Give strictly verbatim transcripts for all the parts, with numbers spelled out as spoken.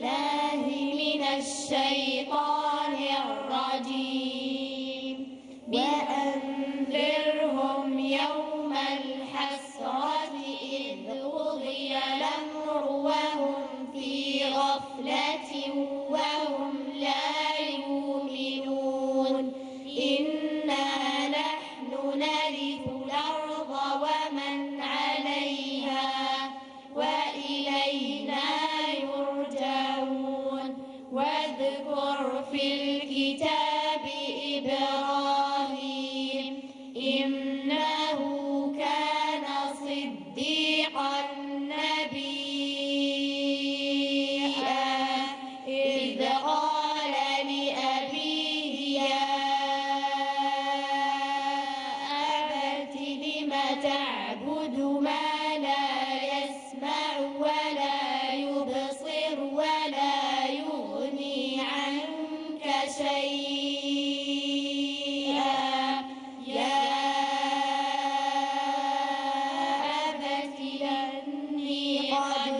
بالله من الشيطان الرجيم وأنذرهم يوم الحسرة إذ قضي الأمر وهم في غفلة وهم لا يؤمنون إنا نحن نرث الأرض ومن عليها وإلينا يرجعون واذكر في الكتاب إبراهيم إنه كان صديقا نبيا إذ قال لأبيه يا أبت لم تعبد ما لا يسمع ولا يبصر ولا يغني عنك شيئا يا أبت إني قد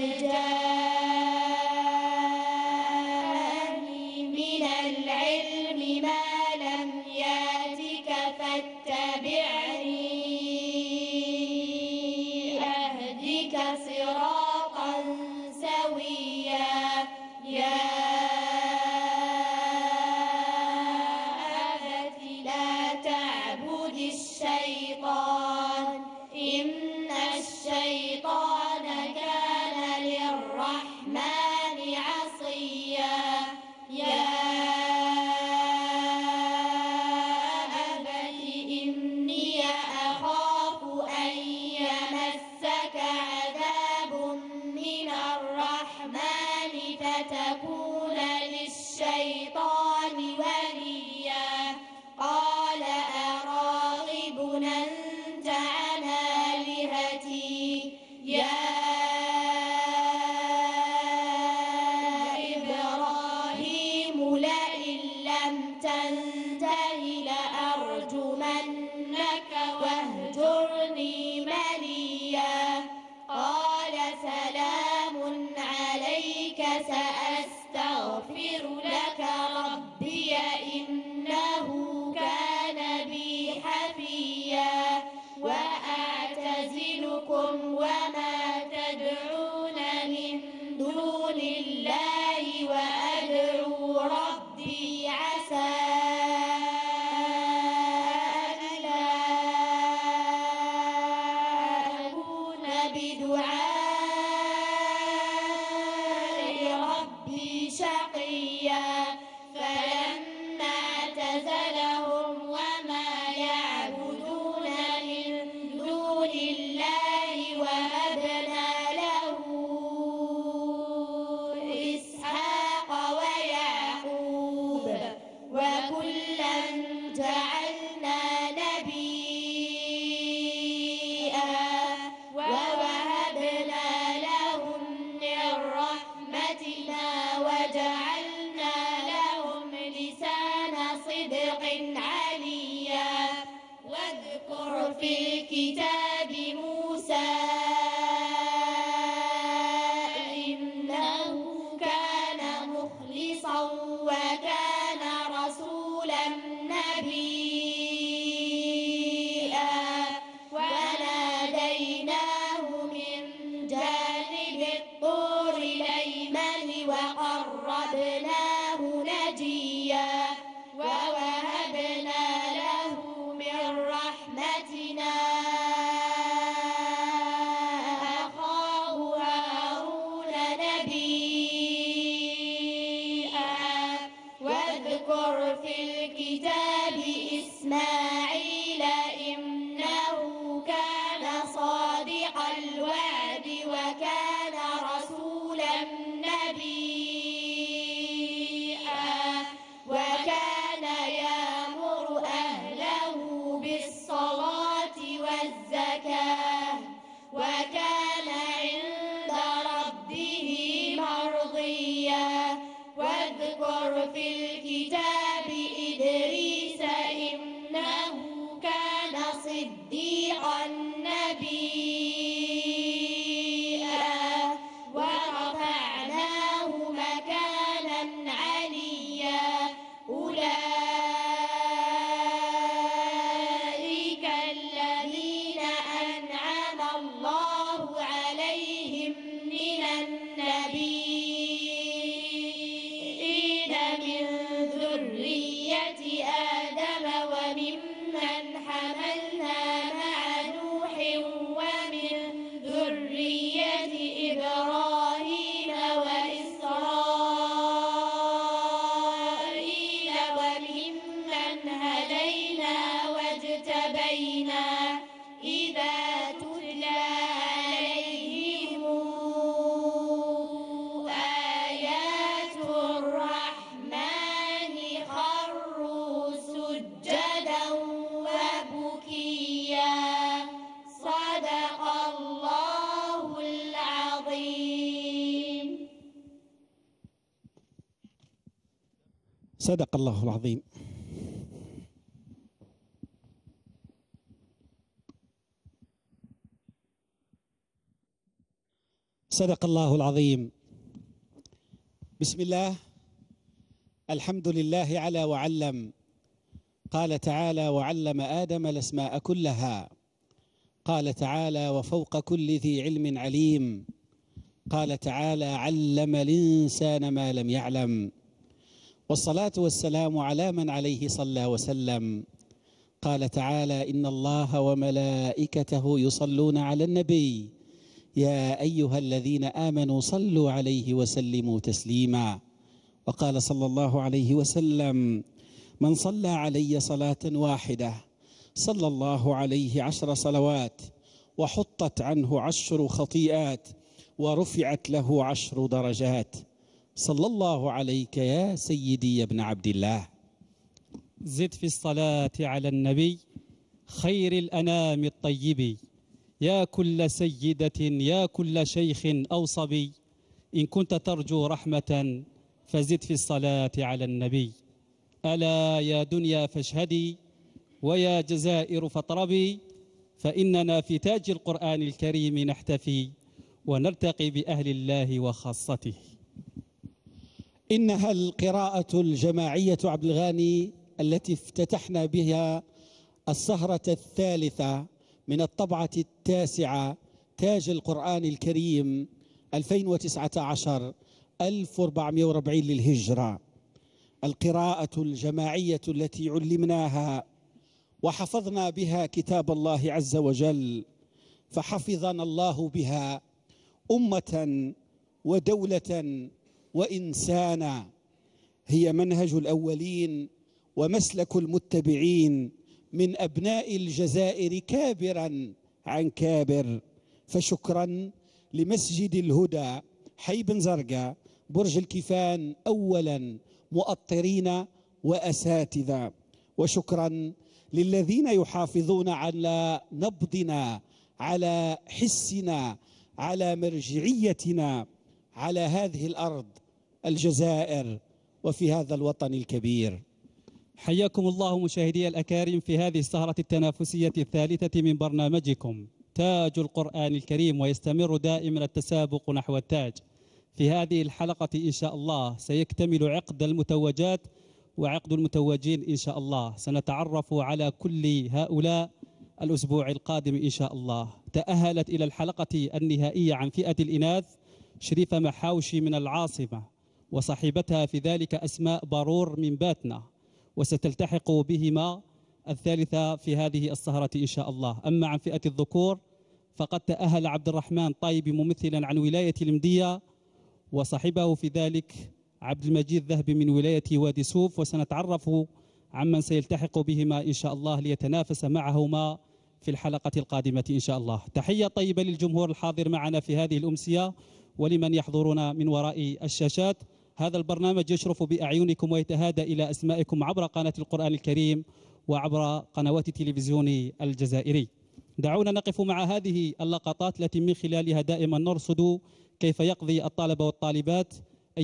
جاءني من العلم ما لم يأتك فاتبعني أهدك صراطا سويا يا أبت لا تعبد الشيطان إن الشيطان كان للرحمن عصيا يا أبت إني أخاف أن يمسك عذاب من الرحمن فتكون للشيطان وليا قال أراغب أنت عن آلهتي يا إبراهيم لئن لم تنته لأرجمنك واهجرني مليا قال سلام عليك سأستغفر لك ربي إنه كان بي حفيا وأعتزلكم وما تدعون من دون الله وأدعو ربي عسى ألا أكون بدعاء ربي شقيا فلما اعتزلهم وما يعبدون من دون الله وهبنا له إسحاق ويعقوب وكلا جعلنا نبيا ووهبنا لهم من رحمتنا وجعلنا لهم لسان صدق عليا واذكر في الكتاب موسى إنه كان مخلصا وكان رسولا نبيا وناديناه من جانب الطور الأيمن وقربناه نجيا ووهبنا له من رحمتنا أخاه هارون نبيا واذكر في الكتاب إسماعيل إنه كان صادق الوعد وكان رسولا نبيا وكان يأمر أهله بالصلاة والزكاة وكان عند ربه مرضيا واذكر في الكتاب إدريس إنه كان صديقا نبيا ورفعناه مكانا صدق الله العظيم. صدق الله العظيم. بسم الله، الحمد لله على وعلم. قال تعالى: وعلم آدم الأسماء كلها. قال تعالى: وفوق كل ذي علم عليم. قال تعالى: علم الإنسان ما لم يعلم. والصلاة والسلام على من عليه صلى وسلم. قال تعالى: إن الله وملائكته يصلون على النبي يا أيها الذين آمنوا صلوا عليه وسلموا تسليما. وقال صلى الله عليه وسلم: من صلى علي صلاة واحدة صلى الله عليه عشر صلوات، وحطت عنه عشر خطيئات، ورفعت له عشر درجات. صلى الله عليك يا سيدي يا ابن عبد الله. زد في الصلاة على النبي خير الأنام الطيب، يا كل سيدة يا كل شيخ أو صبي، إن كنت ترجو رحمة فزد في الصلاة على النبي. ألا يا دنيا فاشهدي، ويا جزائر فاطربي، فإننا في تاج القرآن الكريم نحتفي، ونرتقي بأهل الله وخاصته. إنها القراءة الجماعية عبد الغاني التي افتتحنا بها السهرة الثالثة من الطبعة التاسعة تاج القرآن الكريم ألفين وتسعة عشر ألف وأربعمائة وأربعين للهجرة. القراءة الجماعية التي علمناها وحفظنا بها كتاب الله عز وجل، فحفظنا الله بها أمة ودولة وإنسانا. هي منهج الأولين ومسلك المتبعين من أبناء الجزائر كابرا عن كابر. فشكرا لمسجد الهدى حي بن زرقاء برج الكيفان أولا مؤطرين وأساتذة، وشكرا للذين يحافظون على نبضنا، على حسنا، على مرجعيتنا على هذه الأرض الجزائر وفي هذا الوطن الكبير. حياكم الله مشاهدي الأكارم في هذه السهرة التنافسية الثالثة من برنامجكم تاج القرآن الكريم، ويستمر دائما التسابق نحو التاج. في هذه الحلقة إن شاء الله سيكتمل عقد المتوجات وعقد المتوجين إن شاء الله. سنتعرف على كل هؤلاء الأسبوع القادم إن شاء الله. تأهلت إلى الحلقة النهائية عن فئة الإناث شريفة محاوشي من العاصمة، وصاحبتها في ذلك أسماء بارور من باتنا، وستلتحق بهما الثالثة في هذه السهرة إن شاء الله. أما عن فئة الذكور فقد تأهل عبد الرحمن طيب ممثلا عن ولاية المدية، وصاحبه في ذلك عبد المجيد ذهبي من ولاية وادي سوف، وسنتعرف عمن سيلتحق بهما إن شاء الله ليتنافس معهما في الحلقة القادمة إن شاء الله. تحية طيبة للجمهور الحاضر معنا في هذه الأمسية ولمن يحضرون من وراء الشاشات. هذا البرنامج يشرف بأعينكم ويتهادى إلى أسمائكم عبر قناة القرآن الكريم وعبر قنوات التلفزيون الجزائري. دعونا نقف مع هذه اللقطات التي من خلالها دائما نرصد كيف يقضي الطلبة والطالبات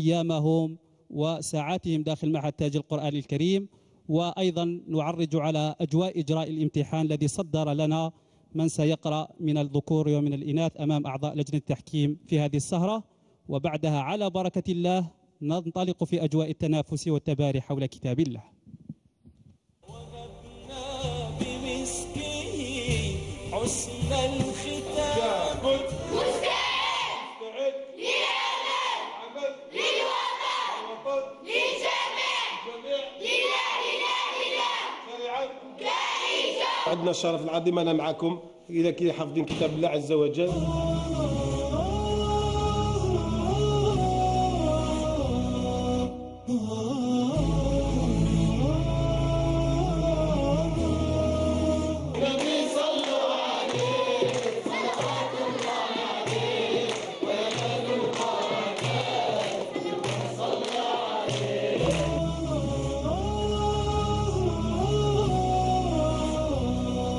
أيامهم وساعاتهم داخل معهد تاج القرآن الكريم، وأيضا نعرج على أجواء إجراء الامتحان الذي صدر لنا من سيقرأ من الذكور ومن الإناث أمام أعضاء لجنة التحكيم في هذه السهرة. وبعدها على بركة الله ننطلق في أجواء التنافس والتباري حول كتاب الله. وهبنا بمسكه حسن الختام مستعد للأمل للوطن للجميع لله لا إله كائجة. عندنا الشرف العظيم أنا معكم إذا كي حافظين كتاب الله عز وجل.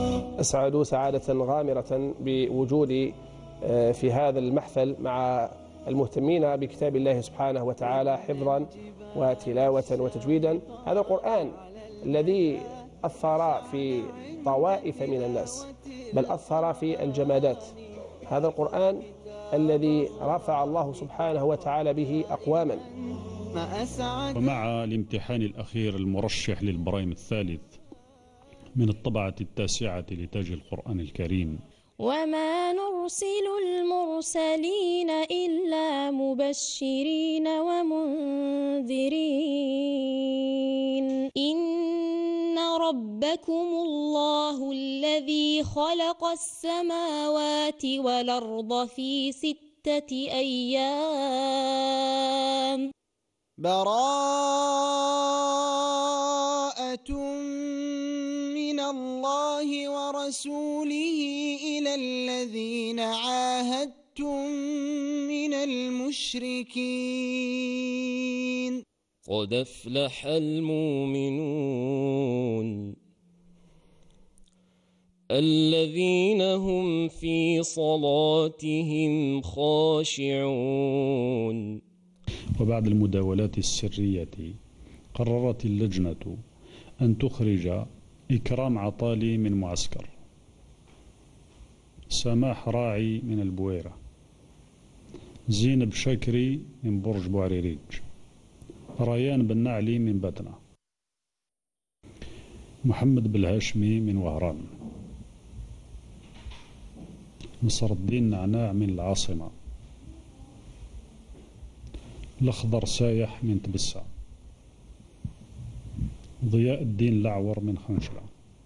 أسعد سعادة غامرة بوجودي في هذا المحفل مع المهتمين بكتاب الله سبحانه وتعالى حفظا وتلاوة وتجويدا. هذا القرآن الذي أثر في طوائف من الناس، بل أثر في الجمادات. هذا القرآن الذي رفع الله سبحانه وتعالى به أقواما. ومع الامتحان الأخير المرشح للبرايم الثالث من الطبعة التاسعة لتاج القرآن الكريم، وما نرسل المرسلين إلا مبشرين ومنذرين إن ربكم الله الذي خلق السماوات والأرض في ستة أيام براءة من الله ورسوله إلى الذين عاهدتم من المشركين قد أفلح المؤمنون الذين هم في صلاتهم خاشعون. وبعد المداولات السرية قررت اللجنة أن تخرج إكرام عطالي من معسكر، سماح راعي من البويرة، زينب شكري من برج بوعريريج، ريان بن نعلي من بتنا، محمد بالهاشمي من وهران، نصر الدين نعناع من العاصمة، الأخضر سايح من تبسع، ضياء الدين لعور من خنشرة.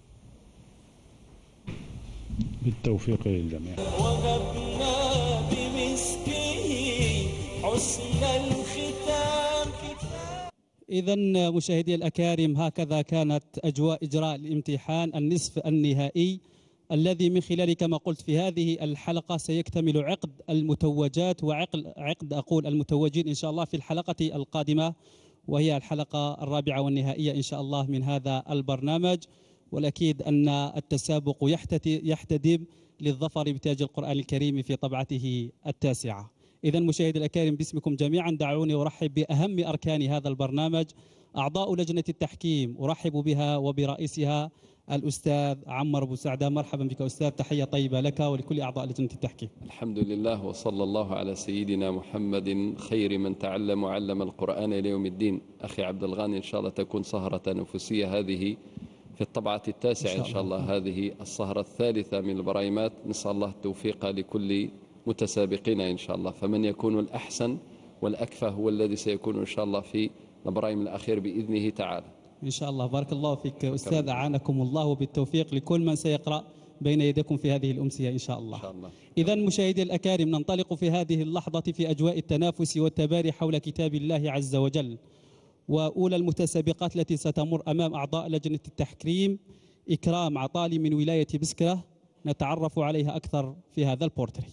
بالتوفيق للجميع. وهبنا بمسكه حسن الختام. إذا مشاهدي الأكارم، هكذا كانت أجواء إجراء الامتحان النصف النهائي الذي من خلال كما قلت في هذه الحلقة سيكتمل عقد المتوجات وعقد عقد أقول المتوجين إن شاء الله في الحلقة القادمة، وهي الحلقة الرابعة والنهائية إن شاء الله من هذا البرنامج. والأكيد أن التسابق يحتدم للظفر بتاج القرآن الكريم في طبعته التاسعة. إذا مشاهدي الأكارم، باسمكم جميعا دعوني أرحب بأهم أركان هذا البرنامج، أعضاء لجنة التحكيم، أرحب بها وبرئيسها الأستاذ عمر أبو سعدة. مرحبا بك أستاذ، تحية طيبة لك ولكل أعضاء لجنة التحكيم. الحمد لله وصلى الله على سيدنا محمد خير من تعلم وعلم القرآن إلى يوم الدين. أخي عبد الغاني، إن شاء الله تكون سهرة تنافسية هذه في الطبعة التاسعة إن شاء الله. هذه السهرة الثالثة من البرايمات، نسأل الله التوفيق لكل متسابقين إن شاء الله، فمن يكون الأحسن والأكفى هو الذي سيكون إن شاء الله في البرايم الأخير بإذنه تعالى إن شاء الله. بارك الله فيك أستاذ، أعانكم الله، وبالتوفيق لكل من سيقرأ بين يديكم في هذه الأمسية إن شاء الله. الله. إذا مشاهدي الأكارم، ننطلق في هذه اللحظة في أجواء التنافس والتباري حول كتاب الله عز وجل. وأولى المتسابقات التي ستمر أمام أعضاء لجنة التحكيم إكرام عطالي من ولاية بسكرة، نتعرف عليها أكثر في هذا البورتري.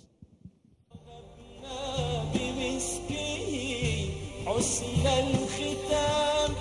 حسن الختام.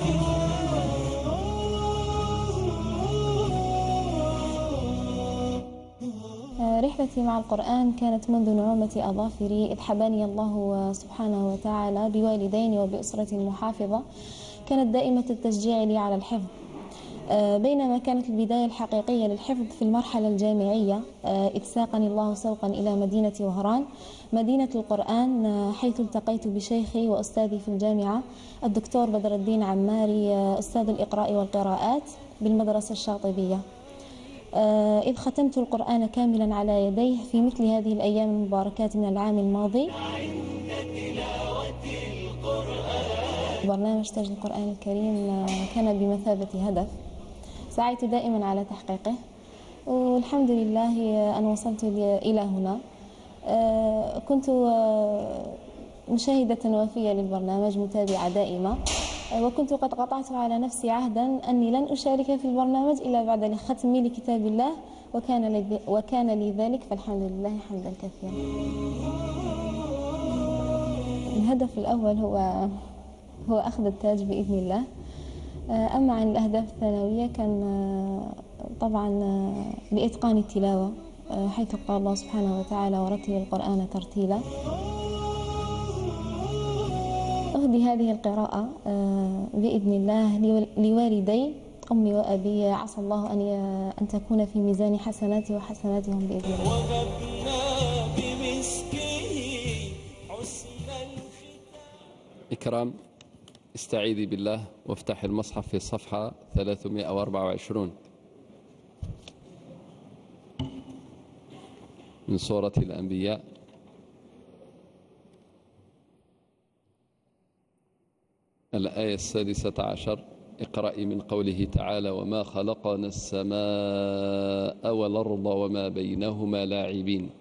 رحلتي مع القرآن كانت منذ نعومة أظافري، إذ حباني الله سبحانه وتعالى بوالدين وبأسرة محافظة كانت دائمة التشجيع لي على الحفظ، بينما كانت البداية الحقيقية للحفظ في المرحلة الجامعية، إذ ساقني الله سوقا إلى مدينة وهران، مدينة القرآن، حيث التقيت بشيخي وأستاذي في الجامعة الدكتور بدر الدين عماري، أستاذ الإقراء والقراءات بالمدرسة الشاطبية، إذ ختمت القرآن كاملا على يديه في مثل هذه الأيام المباركات من العام الماضي. برنامج تاج القرآن الكريم كان بمثابة هدف سعيت دائما على تحقيقه، والحمد لله أن وصلت إلى هنا. كنت مشاهدة وفية للبرنامج، متابعة دائمة، وكنت قد قطعت على نفسي عهدا أني لن أشارك في البرنامج إلا بعد ختمي لكتاب الله، وكان لي وكان لي ذلك، فالحمد لله حمدا كثيرا. الهدف الأول هو هو أخذ التاج بإذن الله. أما عن الأهداف الثانوية كان طبعا بإتقان التلاوة، حيث قال الله سبحانه وتعالى: ورتل القرآن ترتيلا. أهدي هذه القراءة بإذن الله لوالدي أمي وأبي، عسى الله أن أن تكون في ميزان حسناتي وحسناتهم بإذن الله. وغبنا بمسكه حسن الختام. إكرام، استعيذي بالله وافتح المصحف في صفحة ثلاثمائة وأربعة وعشرين من سورة الأنبياء. الآية السادسة عشر. اقرأي من قوله تعالى: وما خلقنا السماء والأرض وما بينهما لاعبين.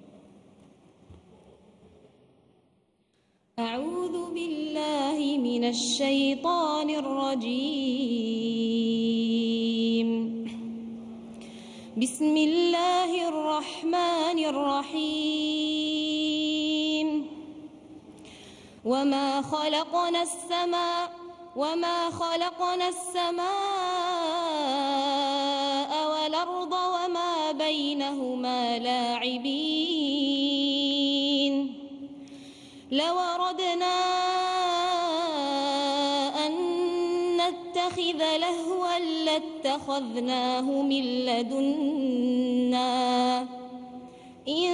أعوذ بالله من الشيطان الرجيم. بسم الله الرحمن الرحيم. وما خلقنا السماء وما خلقنا السماء والأرض وما بينهما لاعبين. لو أردنا أن نتخذ لهوا لاتخذناه من لدنا إن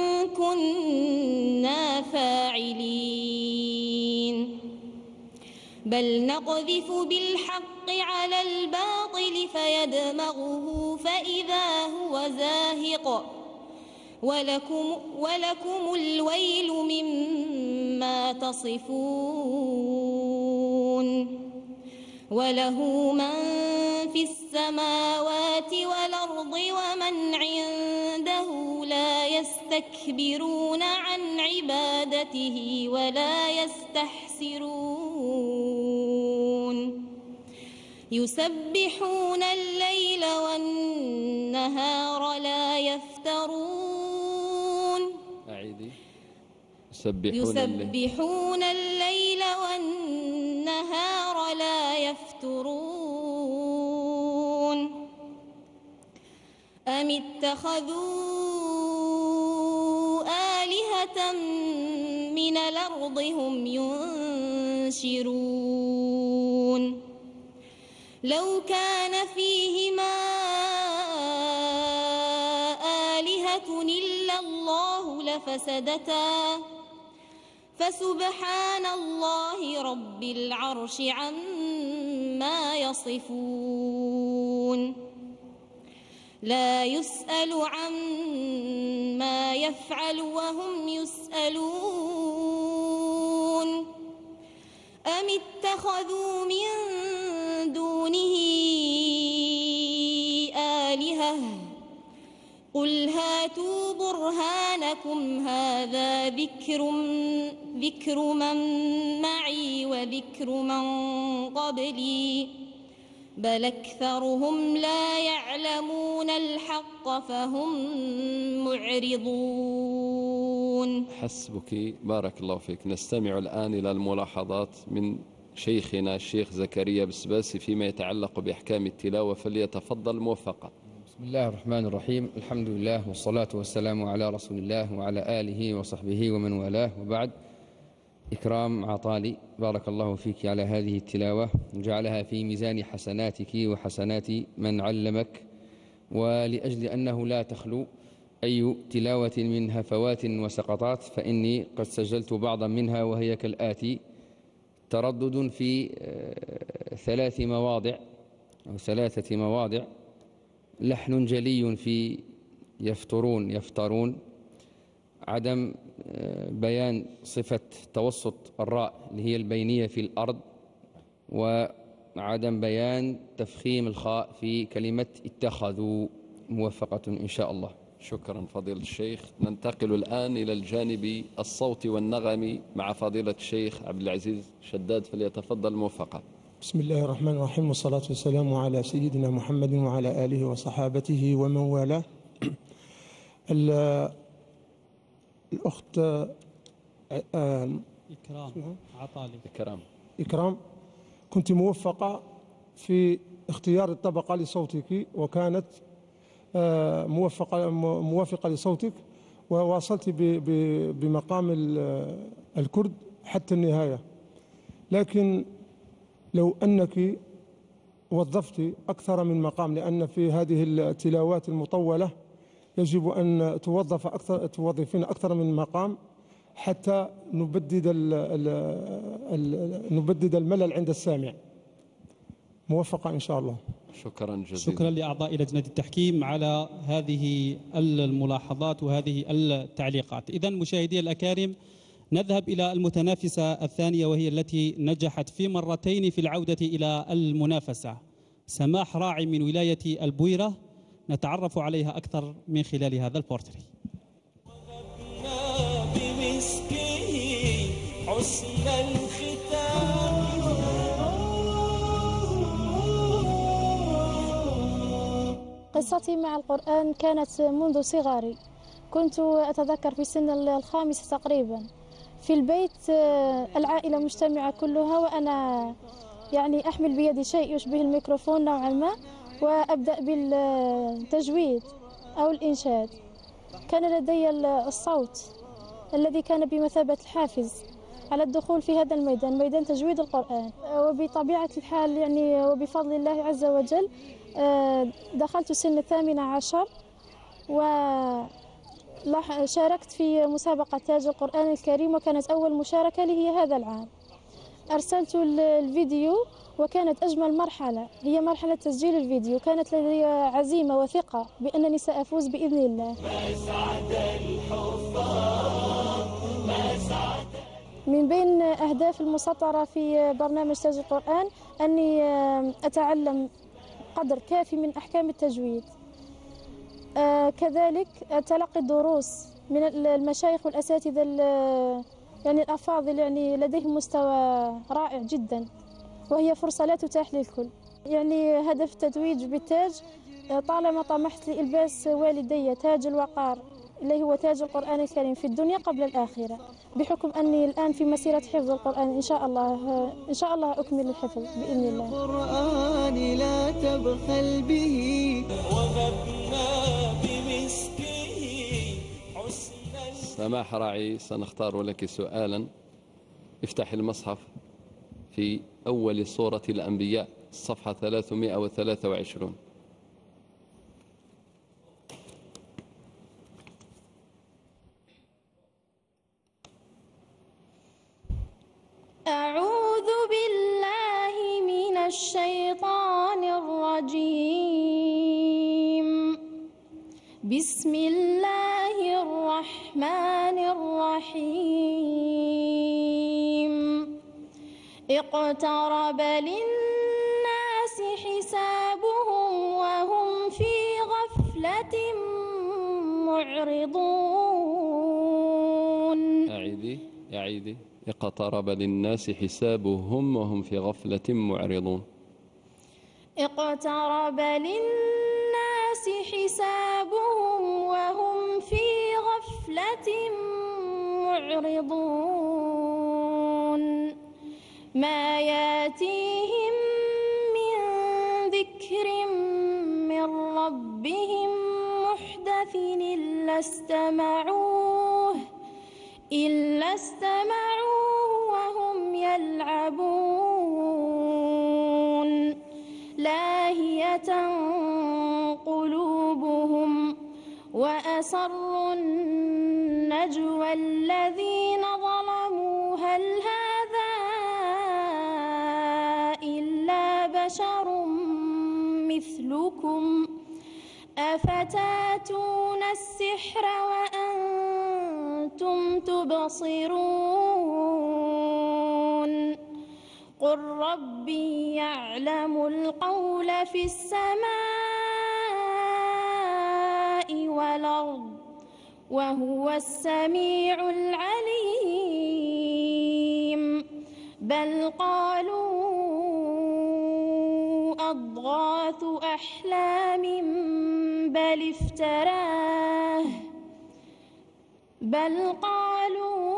كنا فاعلين. بل نقذف بالحق على الباطل فيدمغه فإذا هو زاهق ولكم, ولكم الويل مما تصفون. وله من في السماوات والأرض ومن عنده لا يستكبرون عن عبادته ولا يستحسرون. يسبحون الليل والنهار لا يفترون. أعيدي. يسبحون, يسبحون الليل والنهار لا يفترون. أم اتخذوا آلهة من الأرض هم ينشرون. لو كان فيهما آلهة إلا الله لفسدتا فسبحان الله رب العرش عما يصفون. لا يسأل عما يفعل وهم يسألون. أم اتخذوا من دونه آلهة قل هاتوا برهانكم هذا ذكر ذكر من معي وذكر من قبلي بل أكثرهم لا يعلمون الحق فهم معرضون. حسبك، بارك الله فيك. نستمع الآن إلى الملاحظات من شيخنا الشيخ زكريا بسباسي فيما يتعلق بأحكام التلاوة، فليتفضل موفقا. بسم الله الرحمن الرحيم. الحمد لله والصلاة والسلام على رسول الله وعلى آله وصحبه ومن والاه، وبعد. إكرام عطالي، بارك الله فيك على هذه التلاوة، وجعلها في ميزان حسناتك وحسنات من علمك، ولأجل أنه لا تخلو أي تلاوة من هفوات وسقطات فإني قد سجلت بعضا منها، وهي كالآتي: تردد في ثلاث مواضع أو ثلاثة مواضع، لحن جلي في يفترون يفترون، عدم بيان صفة توسط الراء اللي هي البينية في الأرض، وعدم بيان تفخيم الخاء في كلمة اتخذوا. موفقة إن شاء الله. شكرا فضيلة الشيخ. ننتقل الآن إلى الجانب الصوتي والنغمي مع فضيلة الشيخ عبد العزيز شداد، فليتفضل موفقا. بسم الله الرحمن الرحيم، والصلاة والسلام على سيدنا محمد وعلى آله وصحابته ومن والاه. الأخت إكرام عطالي. إكرام إكرام كنت موفقة في اختيار الطبقة لصوتك، وكانت موفقة موافقة لصوتك، وواصلت بمقام الكرد حتى النهاية. لكن لو أنك وظفت أكثر من مقام، لأن في هذه التلاوات المطولة يجب أن توظف أكثر توظفين أكثر من مقام حتى نبدد ال ال ال نبدد الملل عند السامع. موفقة إن شاء الله. شكرا جزيلا. شكرا لأعضاء لجنة التحكيم على هذه الملاحظات وهذه التعليقات. إذن مشاهدي الأكارم، نذهب إلى المتنافسة الثانية وهي التي نجحت في مرتين في العودة إلى المنافسة. سماح راعي من ولاية البويرة، نتعرف عليها أكثر من خلال هذا البورتري. حسن الختام. قصتي مع القرآن كانت منذ صغري. كنت أتذكر في سن الخامسة تقريبا، في البيت العائلة مجتمعة كلها وأنا يعني أحمل بيدي شيء يشبه الميكروفون نوعا ما، وأبدأ بالتجويد أو الإنشاد. كان لدي الصوت الذي كان بمثابة الحافز على الدخول في هذا الميدان، ميدان تجويد القرآن. وبطبيعة الحال يعني وبفضل الله عز وجل دخلت سن الثامنة عشر وشاركت في مسابقة تاج القرآن الكريم، وكانت أول مشاركة لي هي هذا العام. أرسلت الفيديو وكانت أجمل مرحلة هي مرحلة تسجيل الفيديو. كانت لدي عزيمة وثقة بأنني سأفوز بإذن الله. من بين أهداف المسطرة في برنامج تاج القرآن أني أتعلم قدر كافي من أحكام التجويد، آه كذلك تلقي الدروس من المشايخ والأساتذة يعني الأفاضل، يعني لديهم مستوى رائع جدا، وهي فرصة لا تتاح للكل. يعني هدف التتويج بالتاج طالما طمحت لإلباس والدي تاج الوقار اللي هو تاج القرآن الكريم في الدنيا قبل الآخرة، بحكم أني الآن في مسيرة حفظ القرآن إن شاء الله إن شاء الله أكمل الحفظ بإذن الله. القرآن لا تبخل به وغبنا بمسكه حسن. سماح راعي، سنختار لك سؤالا. افتح المصحف في أول سورة الأنبياء الصفحة ثلاثمائة وثلاثة وعشرين. أعوذ بالله من الشيطان الرجيم. بسم الله الرحمن الرحيم. اقترب للناس حسابهم وهم في غفلة معرضون. أعيدي أعيدي. اقترب للناس حسابهم وهم في غفلة معرضون. اقترب للناس حسابهم وهم في غفلة معرضون. ما ياتيهم من ذكر من ربهم محدث إلا استمعوه إلا استمعوه وهم يلعبون. لاهية قلوبهم وأسروا النجوى الذين ظلموا هل هذا إلا بشر مثلكم أفتاتون السحر وأنتم تبصرون. قل ربي يعلم القول في السماء والأرض وهو السميع العليم. بل قالوا أضغاث أحلام بل افتراه بل قالوا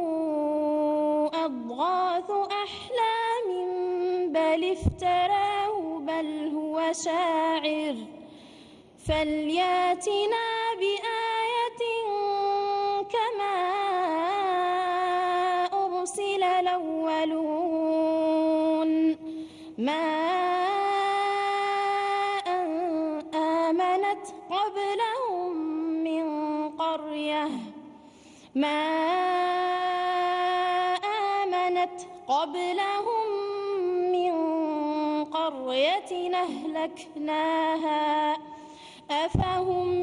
أضغاث أحلام بل افتراه بل هو شاعر فلياتنا بآية كما أرسل الأولون. ما آمنت قبلهم من قرية ما آمنت قبلهم من قرية أهلكناها أفهم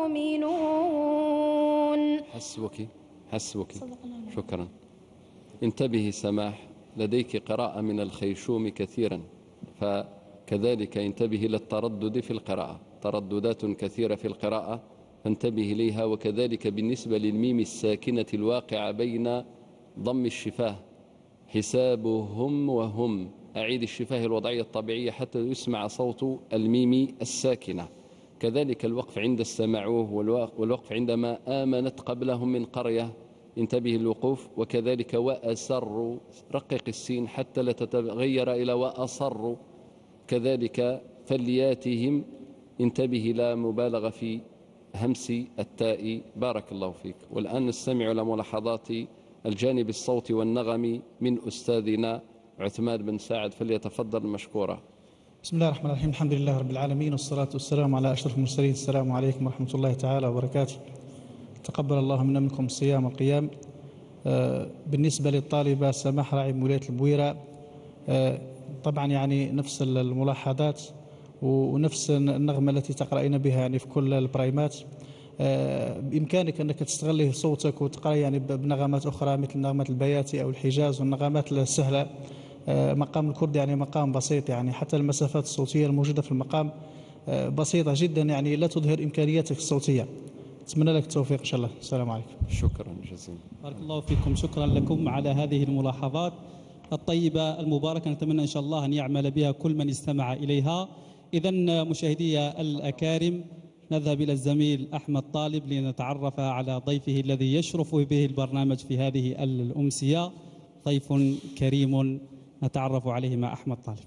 يؤمنون. حسبك حسبك شكرا. انتبهي سماح، لديك قراءة من الخيشوم كثيرا، فكذلك انتبهي للتردد في القراءة، ترددات كثيرة في القراءة فانتبهي إليها. وكذلك بالنسبة للميم الساكنة الواقعة بين ضم الشفاه، حسابهم وهم، أعيد الشفاه الوضعية الطبيعية حتى يسمع صوت الميم الساكنة. كذلك الوقف عند استمعوه والوقف عندما آمنت قبلهم من قرية، انتبه الوقوف. وكذلك وأسروا، رقق السين حتى لا تتغير إلى وأصروا. كذلك فلياتهم، انتبه لا مبالغة في همس التاء. بارك الله فيك. والآن نستمع إلى ملاحظات الجانب الصوتي والنغمي من أستاذنا عثمان بن ساعد، فليتفضل مشكورا. بسم الله الرحمن الرحيم، الحمد لله رب العالمين، والصلاة والسلام على أشرف المرسلين. السلام عليكم ورحمة الله تعالى وبركاته. تقبل الله منا منكم الصيام والقيام. بالنسبة للطالبة سماح راعي ولاية البويرة، طبعا يعني نفس الملاحظات ونفس النغمة التي تقرأين بها يعني في كل البرايمات. بإمكانك أنك تستغلي صوتك وتقرأي يعني بنغمات أخرى مثل نغمة البياتي أو الحجاز والنغمات السهلة. مقام الكرد يعني مقام بسيط، يعني حتى المسافات الصوتية الموجودة في المقام بسيطة جدا، يعني لا تظهر إمكانياتك الصوتية. أتمنى لك التوفيق إن شاء الله. السلام عليكم. شكرا جزيلا. بارك الله فيكم، شكرا لكم على هذه الملاحظات الطيبة المباركة، نتمنى إن شاء الله أن يعمل بها كل من استمع إليها. إذن مشاهدي الأكارم، نذهب إلى الزميل أحمد طالب لنتعرف على ضيفه الذي يشرف به البرنامج في هذه الأمسية. ضيف كريم نتعرف عليه مع أحمد طالب.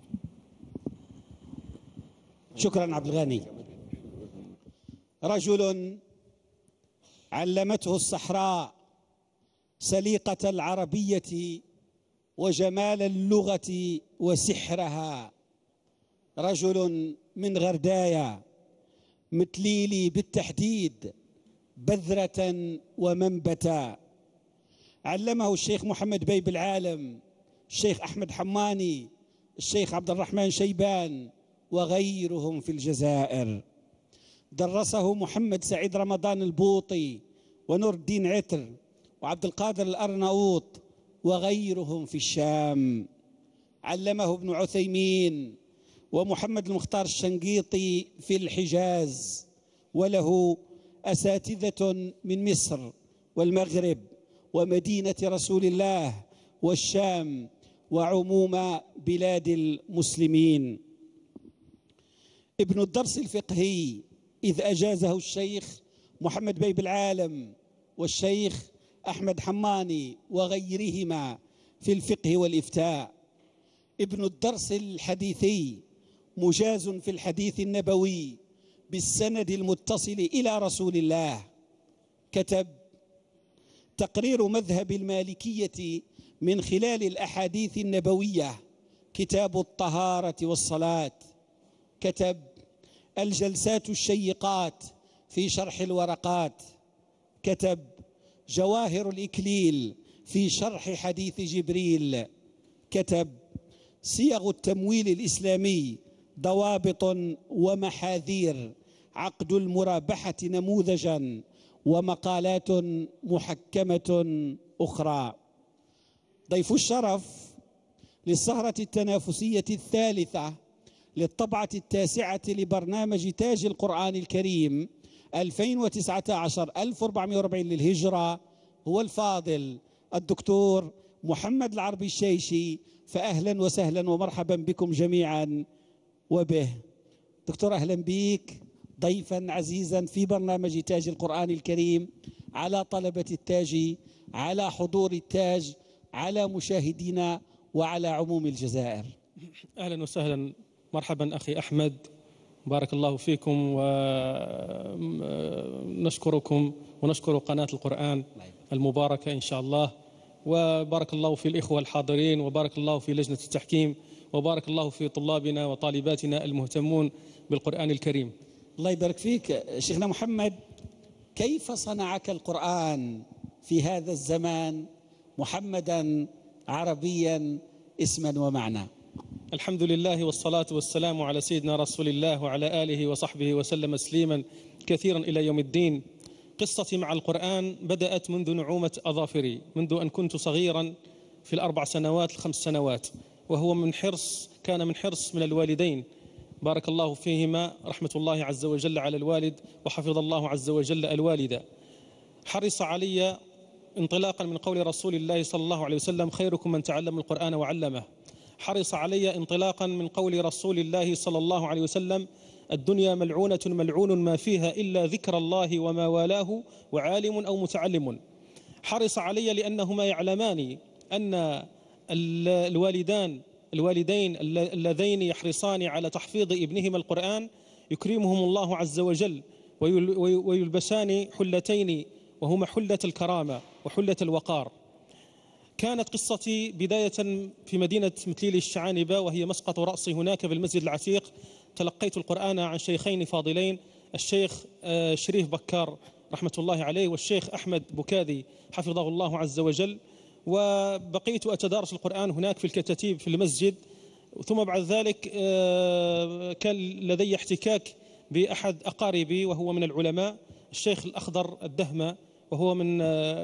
شكرا عبد الغني. رجل علمته الصحراء سليقة العربية وجمال اللغة وسحرها، رجل من غردايا متليلي بالتحديد بذرة ومنبتا، علمه الشيخ محمد بيب العالم، الشيخ أحمد حماني، الشيخ عبد الرحمن شيبان وغيرهم في الجزائر. درسه محمد سعيد رمضان البوطي ونور الدين عتر وعبد القادر الأرناؤوط وغيرهم في الشام. علمه ابن عثيمين ومحمد المختار الشنقيطي في الحجاز، وله أساتذة من مصر والمغرب ومدينة رسول الله والشام وعموم بلاد المسلمين. ابن الدرس الفقهي إذ أجازه الشيخ محمد بيب العالم والشيخ أحمد حماني وغيرهما في الفقه والإفتاء. ابن الدرس الحديثي مجاز في الحديث النبوي بالسند المتصل إلى رسول الله. كتب تقرير مذهب المالكية من خلال الأحاديث النبوية، كتاب الطهارة والصلاة. كتب الجلسات الشيقات في شرح الورقات. كتب جواهر الإكليل في شرح حديث جبريل. كتب صيغ التمويل الإسلامي، ضوابط ومحاذير، عقد المرابحة نموذجا، ومقالات محكمة أخرى. ضيف الشرف للسهرة التنافسية الثالثة للطبعة التاسعة لبرنامج تاج القرآن الكريم ألفين وتسعة عشر ألف وأربعمائة وأربعين للهجرة هو الفاضل الدكتور محمد العربي الشيشي. فأهلا وسهلا ومرحبا بكم جميعا وبه. دكتور أهلا بك ضيفا عزيزا في برنامج تاج القرآن الكريم، على طلبة التاج، على حضور التاج، على مشاهدينا، وعلى عموم الجزائر. أهلا وسهلا، مرحبا أخي أحمد، بارك الله فيكم، ونشكركم ونشكر قناة القرآن المباركة إن شاء الله، وبارك الله في الإخوة الحاضرين، وبارك الله في لجنة التحكيم، وبارك الله في طلابنا وطالباتنا المهتمون بالقرآن الكريم. الله يبارك فيك شيخنا محمد. كيف صنعك القرآن في هذا الزمان محمدا عربيا اسما ومعنى؟ الحمد لله والصلاة والسلام على سيدنا رسول الله وعلى آله وصحبه وسلم تسليما كثيرا إلى يوم الدين. قصتي مع القرآن بدأت منذ نعومة أظافري، منذ أن كنت صغيرا في الأربع سنوات الخمس سنوات، وهو من حرص كان من حرص من الوالدين بارك الله فيهما رحمة الله عز وجل على الوالد، وحفظ الله عز وجل الوالدة. حرص علي انطلاقا من قول رسول الله صلى الله عليه وسلم: خيركم من تعلم القرآن وعلمه. حرص علي انطلاقا من قول رسول الله صلى الله عليه وسلم: الدنيا ملعونة ملعون ما فيها إلا ذكر الله وما والاه وعالم أو متعلم. حرص علي لأنهما يعلمان أن الوالدان الوالدين اللذين يحرصان على تحفيظ ابنهما القرآن يكرمهم الله عز وجل ويلبسان حلتين، وهما حلة الكرامة وحلة الوقار. كانت قصتي بداية في مدينة متليل الشعانبة، وهي مسقط رأسي هناك في المسجد العتيق. تلقيت القرآن عن شيخين فاضلين، الشيخ شريف بكار رحمة الله عليه والشيخ أحمد بكادي حفظه الله عز وجل، وبقيت أتدارس القرآن هناك في الكتاتيب في المسجد. ثم بعد ذلك كان لدي احتكاك بأحد أقاربي وهو من العلماء، الشيخ الأخضر الدهمة، وهو من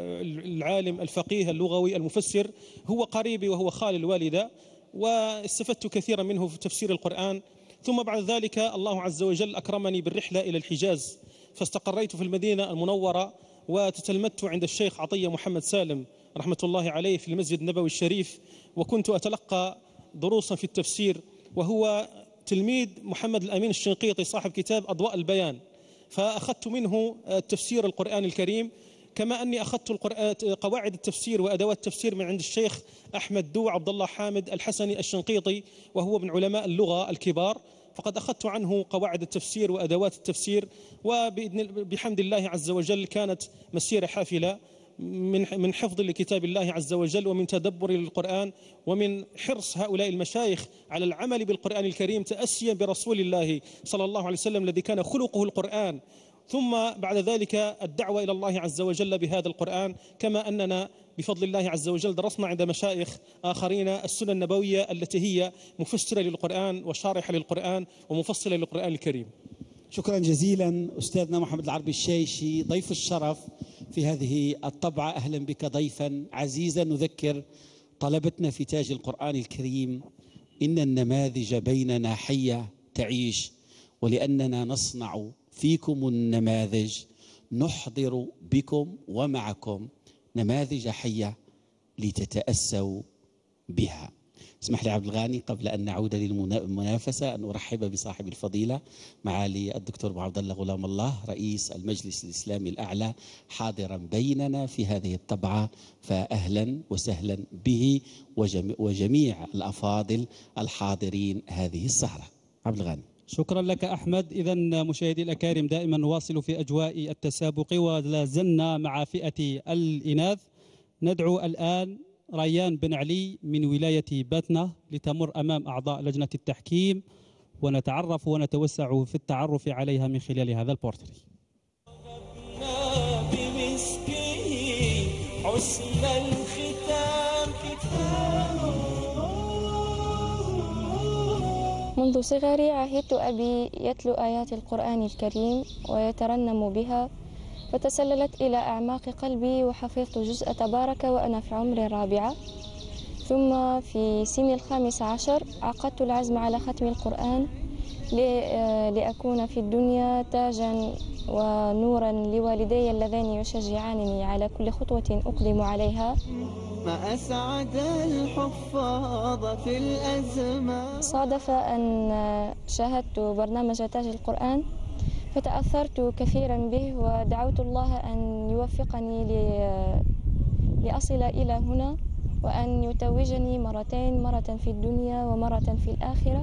العالم الفقيه اللغوي المفسر، هو قريبي وهو خال الوالدة، واستفدت كثيرا منه في تفسير القرآن. ثم بعد ذلك الله عز وجل أكرمني بالرحلة إلى الحجاز، فاستقريت في المدينة المنورة، وتتلمذت عند الشيخ عطية محمد سالم رحمة الله عليه في المسجد النبوي الشريف، وكنت أتلقى دروسا في التفسير، وهو تلميذ محمد الأمين الشنقيطي صاحب كتاب أضواء البيان، فأخذت منه تفسير القرآن الكريم، كما أني أخذت قواعد التفسير وأدوات التفسير من عند الشيخ أحمد دو عبد الله حامد الحسني الشنقيطي، وهو من علماء اللغة الكبار، فقد أخذت عنه قواعد التفسير وأدوات التفسير. وبحمد الله عز وجل كانت مسيرة حافلة من من حفظ لكتاب الله عز وجل، ومن تدبر للقرآن، ومن حرص هؤلاء المشايخ على العمل بالقرآن الكريم تأسيا برسول الله صلى الله عليه وسلم الذي كان خلقه القرآن. ثم بعد ذلك الدعوة إلى الله عز وجل بهذا القرآن، كما أننا بفضل الله عز وجل درسنا عند مشايخ آخرين السنة النبوية التي هي مفسرة للقرآن وشارحة للقرآن ومفصلة للقرآن الكريم. شكرا جزيلا أستاذنا محمد العربي الشيشي ضيف الشرف في هذه الطبعة. أهلا بك ضيفا عزيزا. نذكر طلبتنا في تاج القرآن الكريم إن النماذج بيننا حية تعيش، ولأننا نصنع فيكم النماذج نحضر بكم ومعكم نماذج حية لتتأسوا بها. اسمح لي عبد الغاني قبل أن نعود للمنافسة أن أرحب بصاحب الفضيلة معالي الدكتور أبو عبد الله غلام الله رئيس المجلس الإسلامي الأعلى حاضرا بيننا في هذه الطبعة، فأهلا وسهلا به وجميع الأفاضل الحاضرين هذه السهرة. عبد الغاني. شكرا لك أحمد. إذا مشاهدي الأكارم دائما نواصل في أجواء التسابق، ولا زلنا مع فئة الإناث. ندعو الآن ريان بن علي من ولاية باتنة لتمر أمام أعضاء لجنة التحكيم، ونتعرف ونتوسع في التعرف عليها من خلال هذا البورتري. حسن الختام منذ صغري عهدت أبي يتلو آيات القرآن الكريم ويترنم بها، فتسللت إلى أعماق قلبي وحفظت جزء تبارك وأنا في عمر الرابعة. ثم في سن الخامس عشر عقدت العزم على ختم القرآن لأكون في الدنيا تاجا ونورا لوالدي اللذين يشجعانني على كل خطوة أقدم عليها. ما أسعد الحفاظ في الأزمان. صادف أن شاهدت برنامج تاج القرآن فتأثرت كثيرا به، ودعوت الله أن يوفقني لأصل إلى هنا، وأن يتوجني مرتين، مرة في الدنيا ومرة في الآخرة.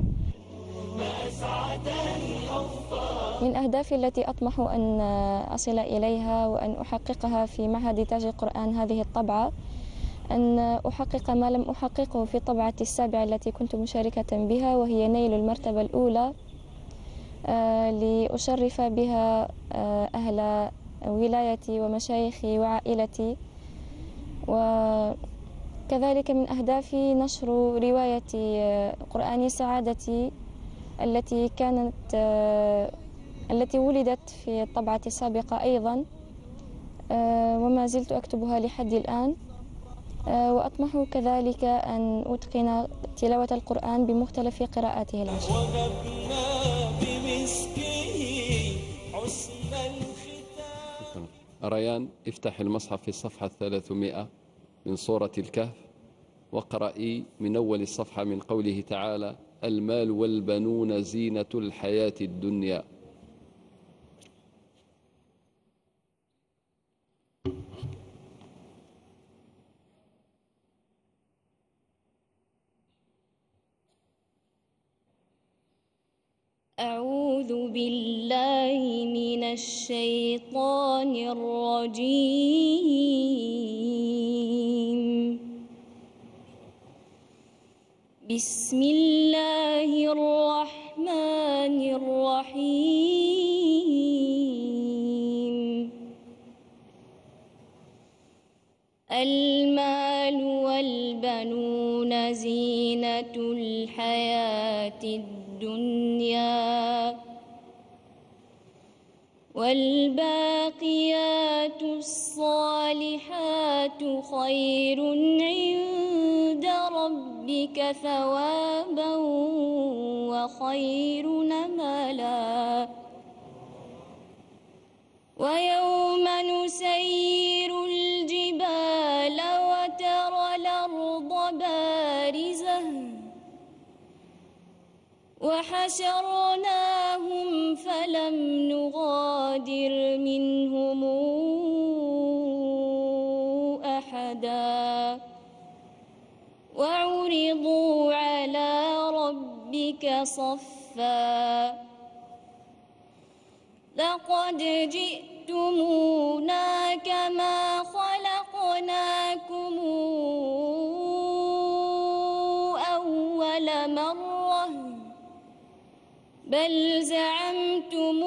من أهدافي التي أطمح أن أصل إليها وأن أحققها في معهد تاج القرآن هذه الطبعة أن أحقق ما لم أحققه في الطبعة السابعة التي كنت مشاركة بها، وهي نيل المرتبة الأولى لأشرف بها أهل ولايتي ومشايخي وعائلتي. وكذلك من أهدافي نشر رواية قرآن سعادتي التي كانت التي ولدت في الطبعة السابقة أيضا، وما زلت أكتبها لحد الآن. وأطمح كذلك أن أتقن تلاوة القرآن بمختلف قراءاته العشر. ريان، افتح المصحف في الصفحة الثلاثمائة من سورة الكهف واقرأي من أول الصفحة من قوله تعالى: المال والبنون زينة الحياة الدنيا. أعوذ بالله من الشيطان الرجيم. بسم الله الرحمن الرحيم. المال والبنون زينة الحياة الدنيا، والباقيات الصالحات خير عند ربك ثوابا وخير نملا. ويوم نسير الجبال وترى الأرض بارزة وحشرناهم فلم نغادر منهم أحدا، وعرضوا على ربك صفا لقد جئتمونا كما خلقناكم أول مرة بل زعمتم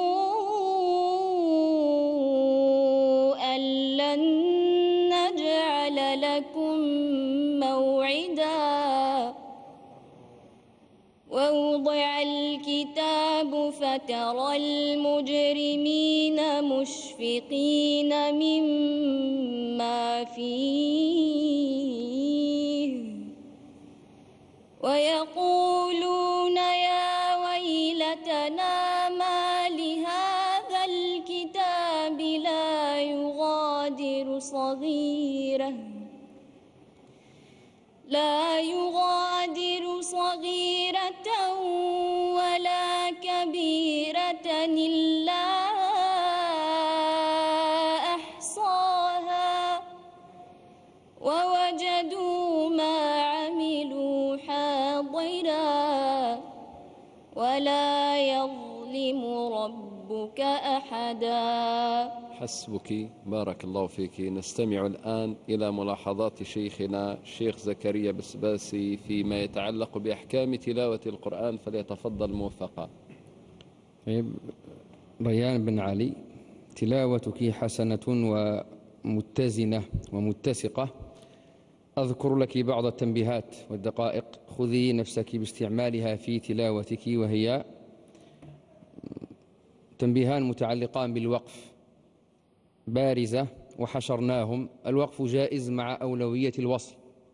أن لن نجعل لكم موعدا. ووضع الكتاب فترى المجرمين مشفقين مما فيه ويقولون يا ويلتنا ما لهذا الكتاب لا يغادر صغيرة لا يغادر صغيرة ولا كبيرة إلا أحصاها ووجدوا ما عملوا حاضرا ولا يظلم ربك أحدا. حسبك، بارك الله فيك. نستمع الآن إلى ملاحظات شيخنا الشيخ زكريا بسباسي فيما يتعلق بأحكام تلاوة القرآن، فليتفضل موفقا. طيب ريان بن علي، تلاوتك حسنة ومتزنة ومتسقة. أذكر لك بعض التنبيهات والدقائق خذي نفسك باستعمالها في تلاوتك، وهي تنبيهان متعلقان بالوقف: بارزة وحشرناهم. الوقف جائز مع أولوية الوصل.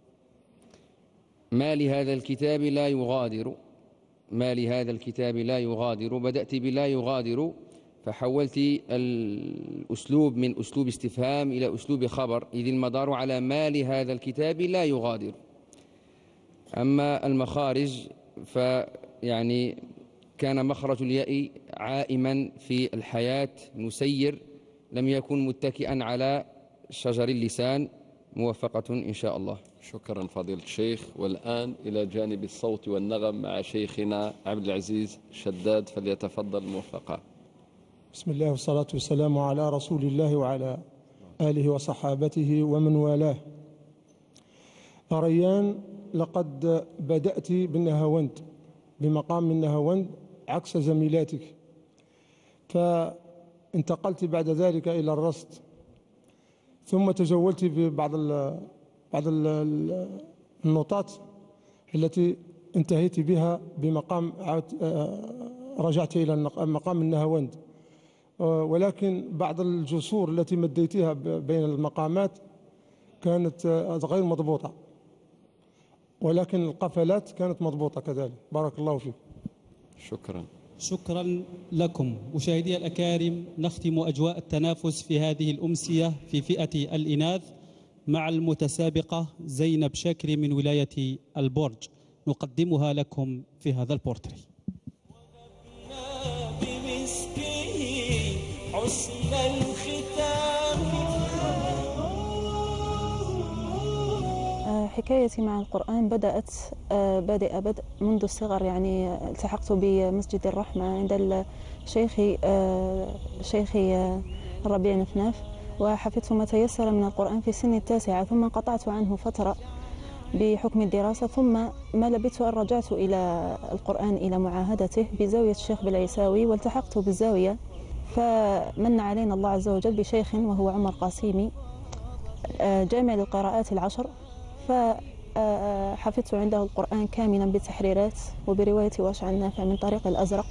ما لهذا الكتاب لا يغادر، ما لهذا الكتاب لا يغادر، بدأت بلا يغادر فحولت الأسلوب من أسلوب استفهام إلى أسلوب خبر، إذ المدار على ما لهذا الكتاب لا يغادر. أما المخارج فيعني كان مخرج الياء عائما في الحياة مسير، لم يكن متكئا على شجر اللسان. موفقة إن شاء الله. شكرا فضيلة الشيخ. والآن إلى جانب الصوت والنغم مع شيخنا عبد العزيز شداد، فليتفضل موفقا. بسم الله والصلاة والسلام على رسول الله وعلى آله وصحابته ومن والاه. ريان لقد بدأت بالنهاوند بمقام النهاوند عكس زميلاتك، فانتقلت بعد ذلك إلى الرصد، ثم تجولت ببعض ال بعض ال النقاط التي انتهيت بها بمقام رجعت إلى مقام النهاوند، ولكن بعض الجسور التي مديتها بين المقامات كانت غير مضبوطة، ولكن القفلات كانت مضبوطة كذلك. بارك الله فيك. شكرا. شكرا لكم مشاهدي الأكارم. نختم أجواء التنافس في هذه الأمسية في فئة الإناث مع المتسابقة زينب شاكري من ولاية البرج، نقدمها لكم في هذا البورتري. حسن الختام. حكايتي مع القرآن بدأت بادئ بدء منذ الصغر، يعني التحقت بمسجد الرحمة عند شيخي شيخي الربيع نفناف، وحفظت ما تيسر من القرآن في سن التاسعة، ثم انقطعت عنه فترة بحكم الدراسة، ثم ما لبثت أن رجعت إلى القرآن إلى معاهدته بزاوية الشيخ بالعيساوي، والتحقت بالزاوية، فمن علينا الله عز وجل بشيخ وهو عمر قاسيمي جامع للقراءات العشر، فحفظت عنده القرآن كاملا بالتحريرات وبرواية واش عن نافع من طريق الأزرق.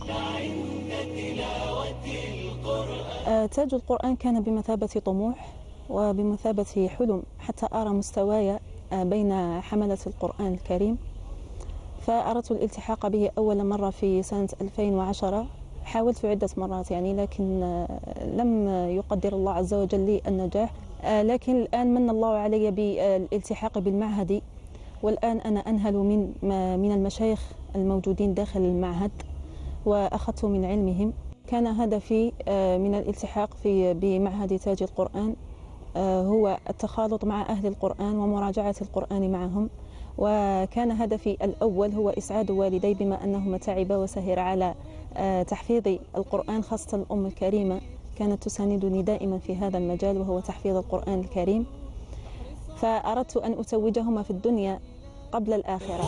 تاج القرآن كان بمثابة طموح وبمثابة حلم حتى أرى مستواي بين حملة القرآن الكريم، فأردت الالتحاق به أول مرة في سنة ألفين وعشرة. حاولت عدة مرات يعني، لكن لم يقدر الله عز وجل لي النجاح، لكن الآن من الله علي بالالتحاق بالمعهد، والآن أنا أنهل من من المشايخ الموجودين داخل المعهد وأخذت من علمهم. كان هدفي من الالتحاق في بمعهد تاج القرآن هو التخالط مع أهل القرآن ومراجعة القرآن معهم، وكان هدفي الأول هو إسعاد والدي بما أنهما تعبا وسهر على تحفيظ القرآن، خاصة الأم الكريمة كانت تساندني دائما في هذا المجال وهو تحفيظ القرآن الكريم، فأردت أن أتوجههما في الدنيا قبل الآخرة.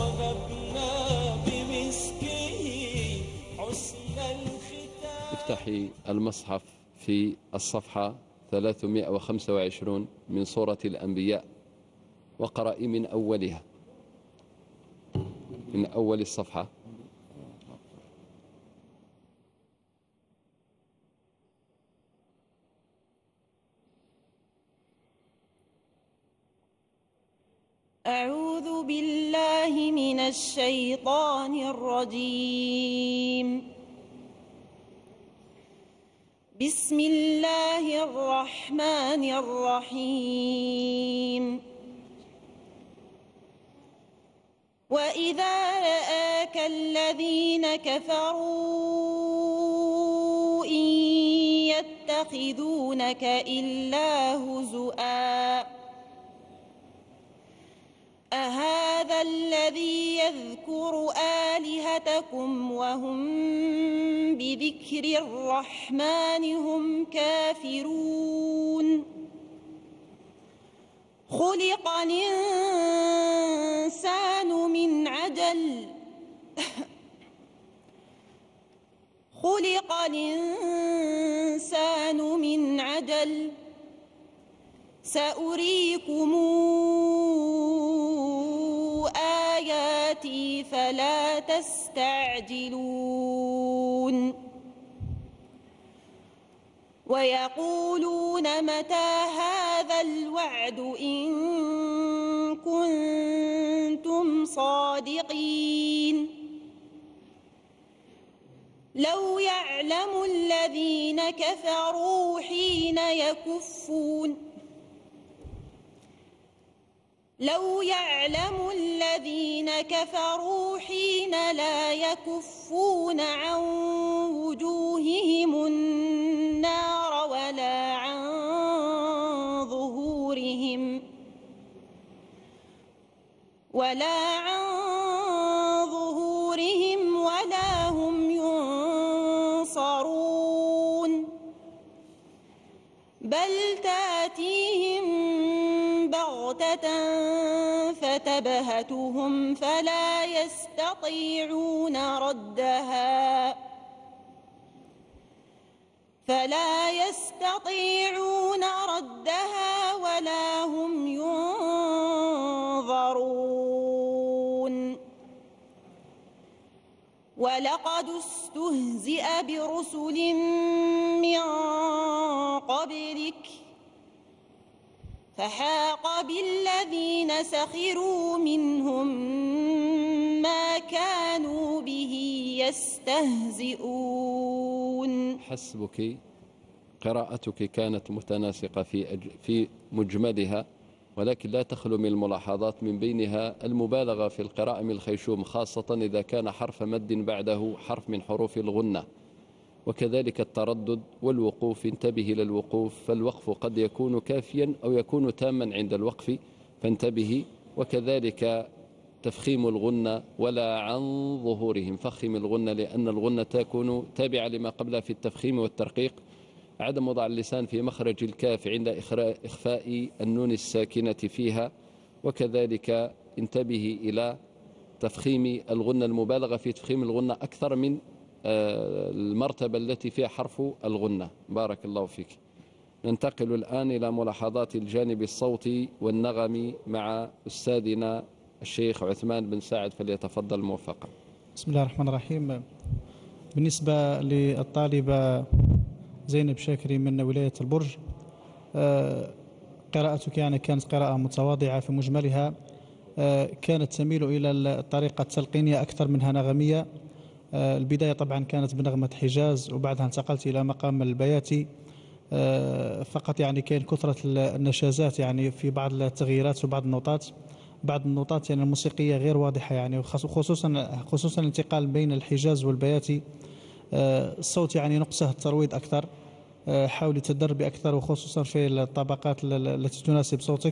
افتحي المصحف في الصفحة ثلاثمائة وخمسة وعشرين من سورة الأنبياء وقرأي من أولها، من أول الصفحة. أعوذ بالله من الشيطان الرجيم. بسم الله الرحمن الرحيم. وإذا رآك الذين كفروا إن يتخذونك إلا هزؤا أهذا الذي يذكر آلهتكم وهم بذكر الرحمن هم كافرون. خلق الإنسان من عجل خلق الإنسان من عجل سأريكم آياتي فلا تستعجلون. ويقولون متى هذا الوعد إن كنتم صادقين. لو يعلم الذين كفروا حين يكفون لو يعلم الذين كفروا حين لا يكفون عن وجوههم النار ولا عن ظهورهم ولا عن ظهورهم ولا هم ينصرون. بل تأتيهم بغتة فتبعهم أبهتهم فلا يستطيعون ردها فلا يستطيعون ردها ولا هم ينظرون ولقد استهزئ برسل من قبلك فحاق بالذين سخروا منهم ما كانوا به يستهزئون. حسبك قراءتك كانت متناسقة في أج... في مجملها، ولكن لا تخلو من الملاحظات، من بينها المبالغة في القراءة من الخيشوم، خاصة إذا كان حرف مد بعده حرف من حروف الغنة، وكذلك التردد والوقوف. انتبه إلى الوقوف، فالوقف قد يكون كافيا أو يكون تاما عند الوقف، فانتبه. وكذلك تفخيم الغنة ولا عن ظهورهم، فخم الغنة لأن الغنة تكون تابعة لما قبلها في التفخيم والترقيق. عدم وضع اللسان في مخرج الكاف عند إخفاء النون الساكنة فيها، وكذلك انتبه إلى تفخيم الغنة، المبالغة في تفخيم الغنة أكثر من المرتبة التي فيها حرف الغنة. بارك الله فيك. ننتقل الآن إلى ملاحظات الجانب الصوتي والنغمي مع أستاذنا الشيخ عثمان بن ساعد، فليتفضل موفقا. بسم الله الرحمن الرحيم. بالنسبة للطالبة زينب شاكري من ولاية البرج، قراءتك يعني كانت قراءة متواضعة في مجملها، كانت تميل إلى الطريقة التلقينية أكثر منها نغمية. البداية طبعا كانت بنغمة حجاز، وبعدها انتقلت إلى مقام البياتي، فقط يعني كان كثرة النشازات يعني في بعض التغييرات وبعض النوطات بعض النوطات يعني الموسيقية غير واضحة، يعني خصوصا خصوصا الانتقال بين الحجاز والبياتي. الصوت يعني نقصه الترويض أكثر، حاولي تدربي أكثر، وخصوصا في الطبقات التي تناسب صوتك.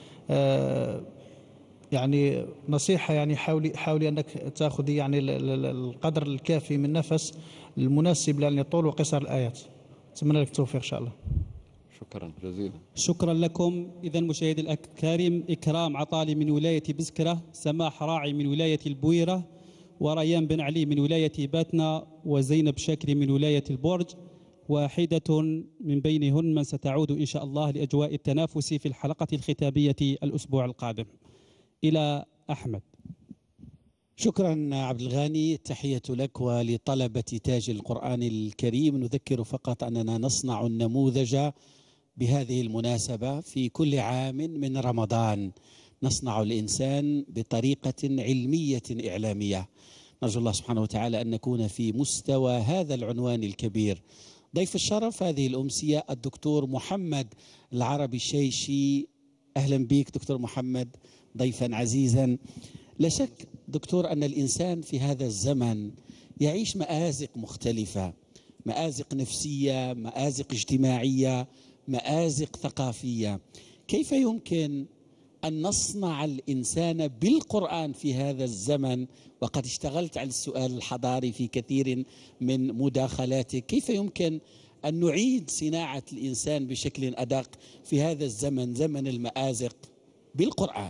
يعني نصيحة، يعني حاولي حاولي أنك تأخذي يعني القدر الكافي من نفس المناسب يعني طول وقصر الآيات. أتمنى لك التوفيق إن شاء الله. شكرا جزيلا. شكرا لكم. إذا مشاهدي الكريم، إكرام عطالي من ولاية بزكرة، سماح راعي من ولاية البويرة، وريان بن علي من ولاية باتنا، وزينب شاكري من ولاية البرج، واحدة من بينهن من ستعود إن شاء الله لأجواء التنافس في الحلقة الختامية الأسبوع القادم. إلى أحمد. شكرا عبد الغاني، تحية لك ولطلبة تاج القرآن الكريم. نذكر فقط أننا نصنع النموذج بهذه المناسبة في كل عام من رمضان، نصنع الإنسان بطريقة علمية إعلامية. نرجو الله سبحانه وتعالى أن نكون في مستوى هذا العنوان الكبير. ضيف الشرف هذه الأمسية الدكتور محمد العربي الشيشي. أهلا بك دكتور محمد، ضيفا عزيزا. لا شك دكتور أن الإنسان في هذا الزمن يعيش مآزق مختلفة، مآزق نفسية، مآزق اجتماعية، مآزق ثقافية. كيف يمكن أن نصنع الإنسان بالقرآن في هذا الزمن؟ وقد اشتغلت على السؤال الحضاري في كثير من مداخلاتك. كيف يمكن أن نعيد صناعة الإنسان بشكل أدق في هذا الزمن، زمن المآزق، بالقرآن؟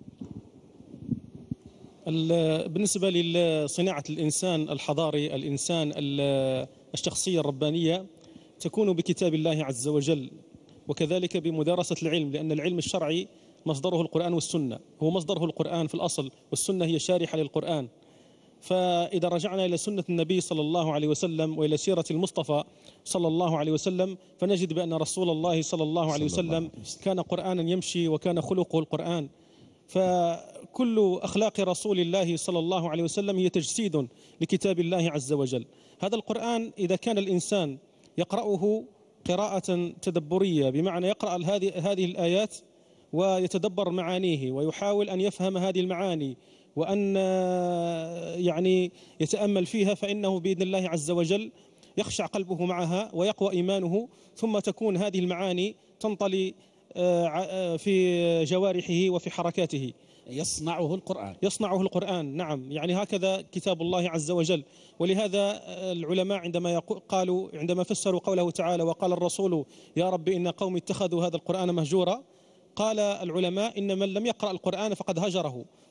بالنسبة لصناعة الإنسان الحضاري، الإنسان الشخصية الربانية، تكون بكتاب الله عز وجل، وكذلك بمدارسة العلم، لأن العلم الشرعي مصدره القرآن والسنة، هو مصدره القرآن في الأصل، والسنة هي شارحة للقرآن. فإذا رجعنا إلى سنة النبي صلى الله عليه وسلم وإلى سيرة المصطفى صلى الله عليه وسلم، فنجد بأن رسول الله صلى الله عليه وسلم كان قرآنا يمشي، وكان خلقه القرآن. فكل أخلاق رسول الله صلى الله عليه وسلم هي تجسيد لكتاب الله عز وجل. هذا القرآن إذا كان الإنسان يقرأه قراءة تدبرية، بمعنى يقرأ هذه الآيات ويتدبر معانيه ويحاول أن يفهم هذه المعاني وأن يعني يتأمل فيها، فإنه بإذن الله عز وجل يخشع قلبه معها ويقوى إيمانه، ثم تكون هذه المعاني تنطلي في جوارحه وفي حركاته. يصنعه القرآن يصنعه القرآن نعم، يعني هكذا كتاب الله عز وجل. ولهذا العلماء عندما قالوا عندما فسروا قوله تعالى وقال الرسول يا رب إن قوم اتخذوا هذا القرآن مهجورا، قال العلماء إن من لم يقرأ القرآن فقد هجره،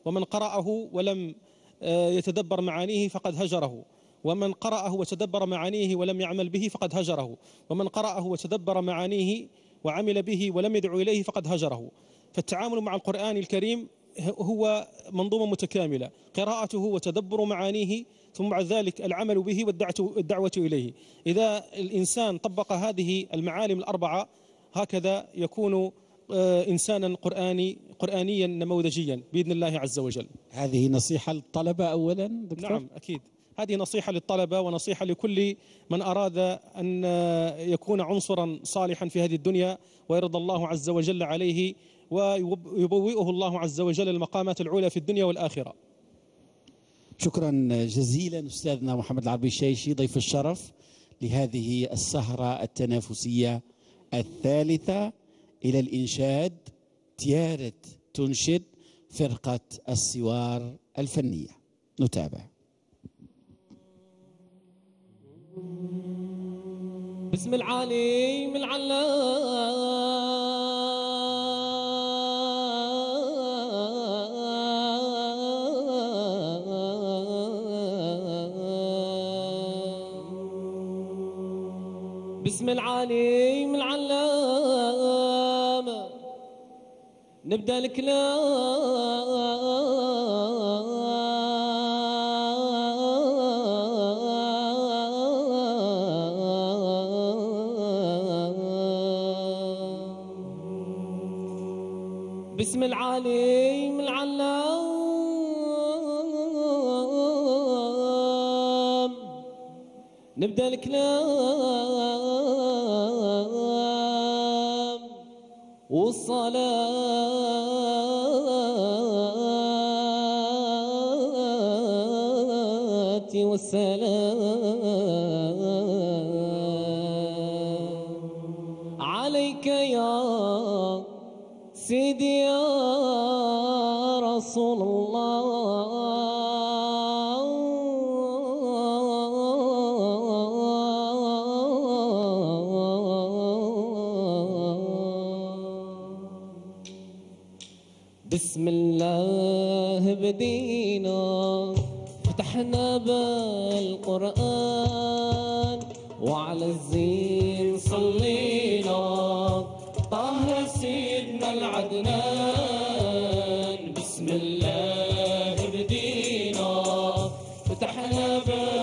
ومن قرأه ولم يتدبر معانيه فقد هجره، ومن قرأه وتدبر معانيه ولم يعمل به فقد هجره، ومن قرأه وتدبر معانيه وعمل به ولم يدعو إليه فقد هجره. فالتعامل مع القرآن الكريم هو منظومة متكاملة، قراءته وتدبر معانيه ثم بعد ذلك العمل به والدعوة إليه. إذا الإنسان طبق هذه المعالم الأربعة هكذا يكون إنسانا قرآني قرآنيا نموذجيا بإذن الله عز وجل. هذه نصيحة للطلبة أولا دكتور؟ نعم أكيد، هذه نصيحة للطلبة ونصيحة لكل من أراد أن يكون عنصرا صالحا في هذه الدنيا ويرضى الله عز وجل عليه ويبوئه الله عز وجل المقامات العلى في الدنيا والآخرة. شكرا جزيلا أستاذنا محمد العربي الشيشي ضيف الشرف لهذه السهرة التنافسية الثالثة إلى الإنشاد. تيارة تنشد فرقة السوار الفنية. نتابع. بسم العليم العلام بسم العليم العلام نبدأ الكلام. بسم العليم العلام نبدأ الكلام والصلاة والسلام عليك يا سيدي يا رسول الله. بسم الله بدينا فتحنا بالقرآن وعلى الزين صلينا طه سيدنا العدنان. بسم الله بدينا فتحنا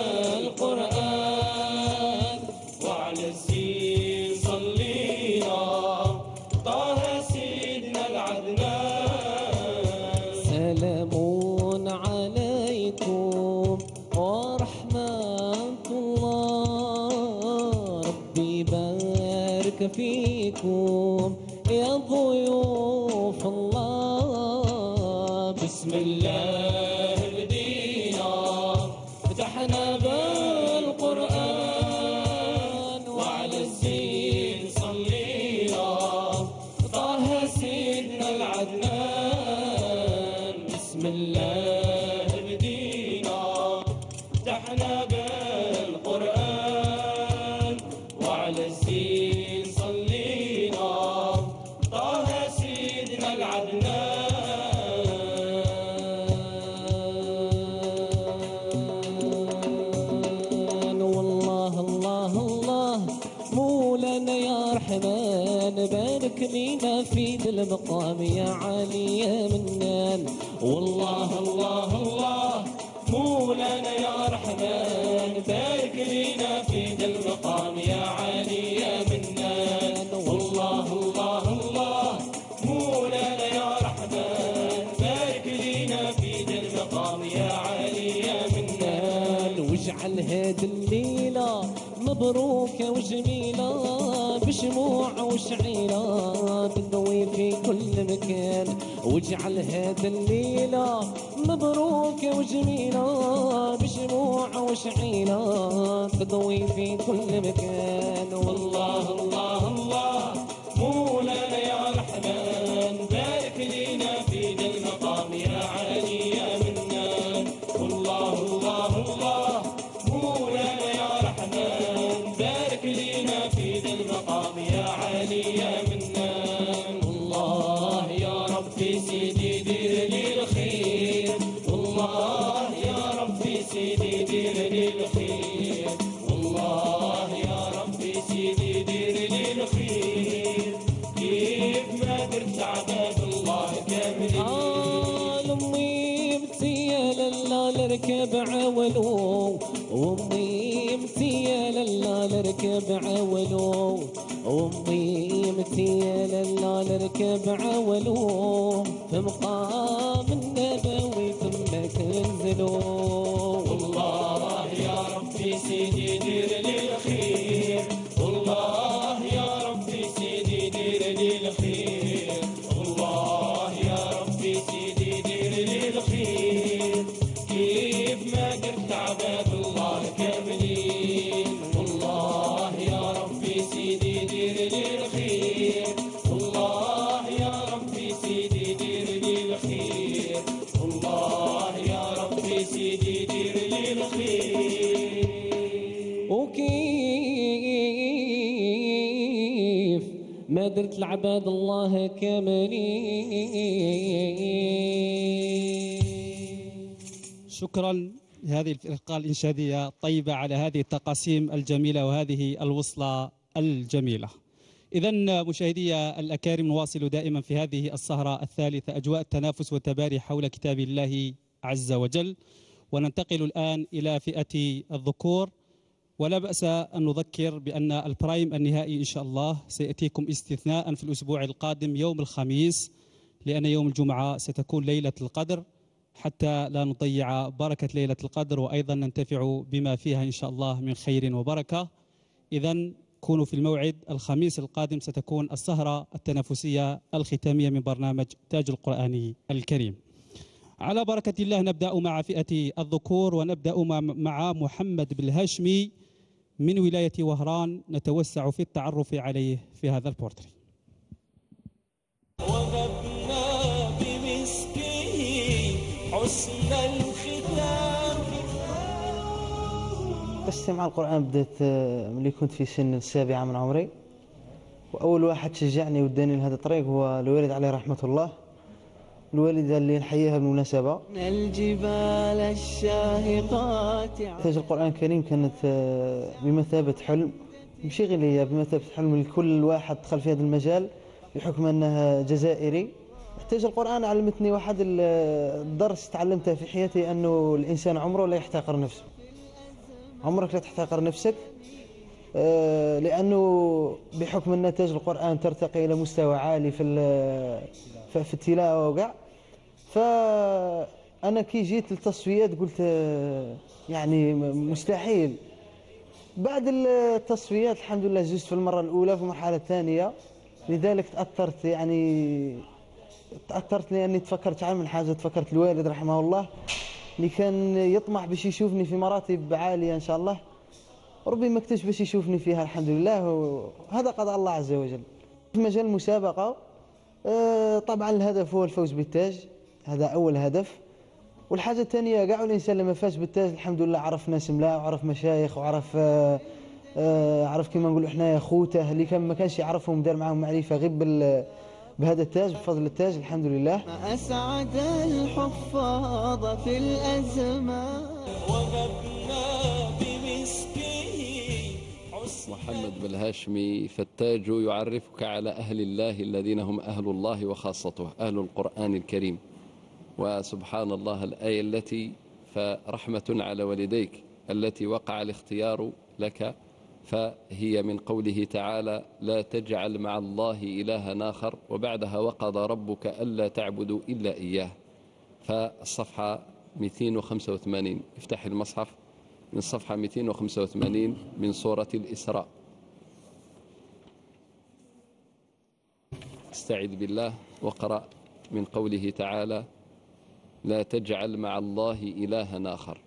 بالقرآن وعلى الزين صلينا طه سيدنا العدنان. سلام عليكم ورحمة الله ربي يبارك فيكم يا ضيوف الله. بسم الله بدينا فتحنا بالقرآن وعلى الزين صلينا طه سيدنا العدنان. بسم الله بدينا فتحنا بالقرآن وعلى الزين صلينا طه سيدنا العدنان. والله الله الله مولانا يا رحمن بارك لينا في ذي المقام يا علي يا منان. والله الله الله مولانا يا رحمن بارك لينا في ذي المقام يا علي يا منان. والله الله الله مولانا يا رحمن بارك لينا في ذي المقام يا علي يا منان. واجعل هذه الليلة مبروكة وجميلة بشموع وشعيلة تضوي في كل مكان. واجعل هذه الليلة مبروكة وجميلة بشموع وشعيلة تضوي في كل مكان. والله الله الله مولانا يا رحمن بارك لينا في ذي المقام يا علي يا منان. والله الله الله مولانا يا رحمن بارك لينا في ذي المقام يا علي يا منان. الله يا ربي سيدي دير لي الخير وامي متيالة لا نركب عولو وامي متيالة لا نركب عولو في مقام النبوي ثم تنزلو. والله يا ربي سيدي دير لي الخير والله يا ربي سيدي دير لي الخير والله يا ربي سيدي دير لي الخير كيف ما درت عباد الله كاملين. والله يا ربي سيدي دير لي الخير والله يا ربي سيدي دير لي الخير والله يا ربي سيدي دير لي الخير. وكيف ما درت العباد الله كاملين. شكرا لهذه الفرقة الإنشادية الطيبة على هذه التقاسيم الجميلة وهذه الوصلة الجميلة. إذن مشاهدي الأكارم نواصل دائما في هذه السهرة الثالثة أجواء التنافس والتباري حول كتاب الله عز وجل، وننتقل الآن إلى فئة الذكور. ولا بأس أن نذكر بأن البرايم النهائي إن شاء الله سيأتيكم استثناء في الأسبوع القادم يوم الخميس، لأن يوم الجمعة ستكون ليلة القدر، حتى لا نضيع بركة ليلة القدر وأيضا ننتفع بما فيها إن شاء الله من خير وبركة. إذن كونوا في الموعد، الخميس القادم ستكون السهرة التنافسية الختامية من برنامج تاج القرآن الكريم. على بركة الله نبدأ مع فئة الذكور، ونبدأ مع محمد بالهاشمي من ولاية وهران، نتوسع في التعرف عليه في هذا البورتري. وغبنا بمسكه حسن الختام. قصتي مع القرآن بدأت ملي كنت في سن السابعة من عمري، وأول واحد شجعني وداني لهذا الطريق هو الوالد عليه رحمة الله، الوالدة اللي نحييها بالمناسبة. الجبال الشاهقات. تاج القرآن الكريم كانت بمثابة حلم، ماشي غير ليا، بمثابة حلم لكل واحد دخل في هذا المجال بحكم أنه جزائري. تاج القرآن علمتني واحد الدرس تعلمته في حياتي، أنه الإنسان عمره لا يحتقر نفسه، عمرك لا تحتقر نفسك، لأنه بحكم أن تاج القرآن ترتقي إلى مستوى عالي في في التلاوة وقع. فأنا كي جيت للتصفيات قلت يعني مستحيل. بعد التصفيات الحمد لله جزت في المرة الأولى في المرحلة الثانية، لذلك تأثرت يعني تأثرت لأني تفكرت عن من حاجة، تفكرت الوالد رحمه الله اللي كان يطمح باش يشوفني في مراتب عالية إن شاء الله، وربي ما كتبش باش يشوفني فيها الحمد لله، وهذا قضاء الله عز وجل. في مجال المسابقة طبعا الهدف هو الفوز بالتاج، هذا أول هدف. والحاجة الثانية كاع الإنسان لما فاز بالتاج الحمد لله عرف ناس ملاح وعرف مشايخ وعرف عرف كما نقولوا حنايا خوته اللي كان ما كانش يعرفهم دار معاهم معرفة غير بهذا التاج، بفضل التاج الحمد لله. ما أسعد الحفاظ في الأزمان. وغبنا بمسكه. محمد بالهاشمي، فالتاج يعرفك على أهل الله الذين هم أهل الله وخاصته، أهل القرآن الكريم. وسبحان الله الآية التي فرحمة على والديك التي وقع الاختيار لك، فهي من قوله تعالى لا تجعل مع الله إلها آخر، وبعدها وقضى ربك ألا تعبدوا إلا إياه. فالصفحة مئتين وخمسة وثمانين، افتح المصحف من صفحة مئتين وخمسة وثمانين من سورة الإسراء. استعذ بالله واقرأ من قوله تعالى لا تجعل مع الله إلها آخر.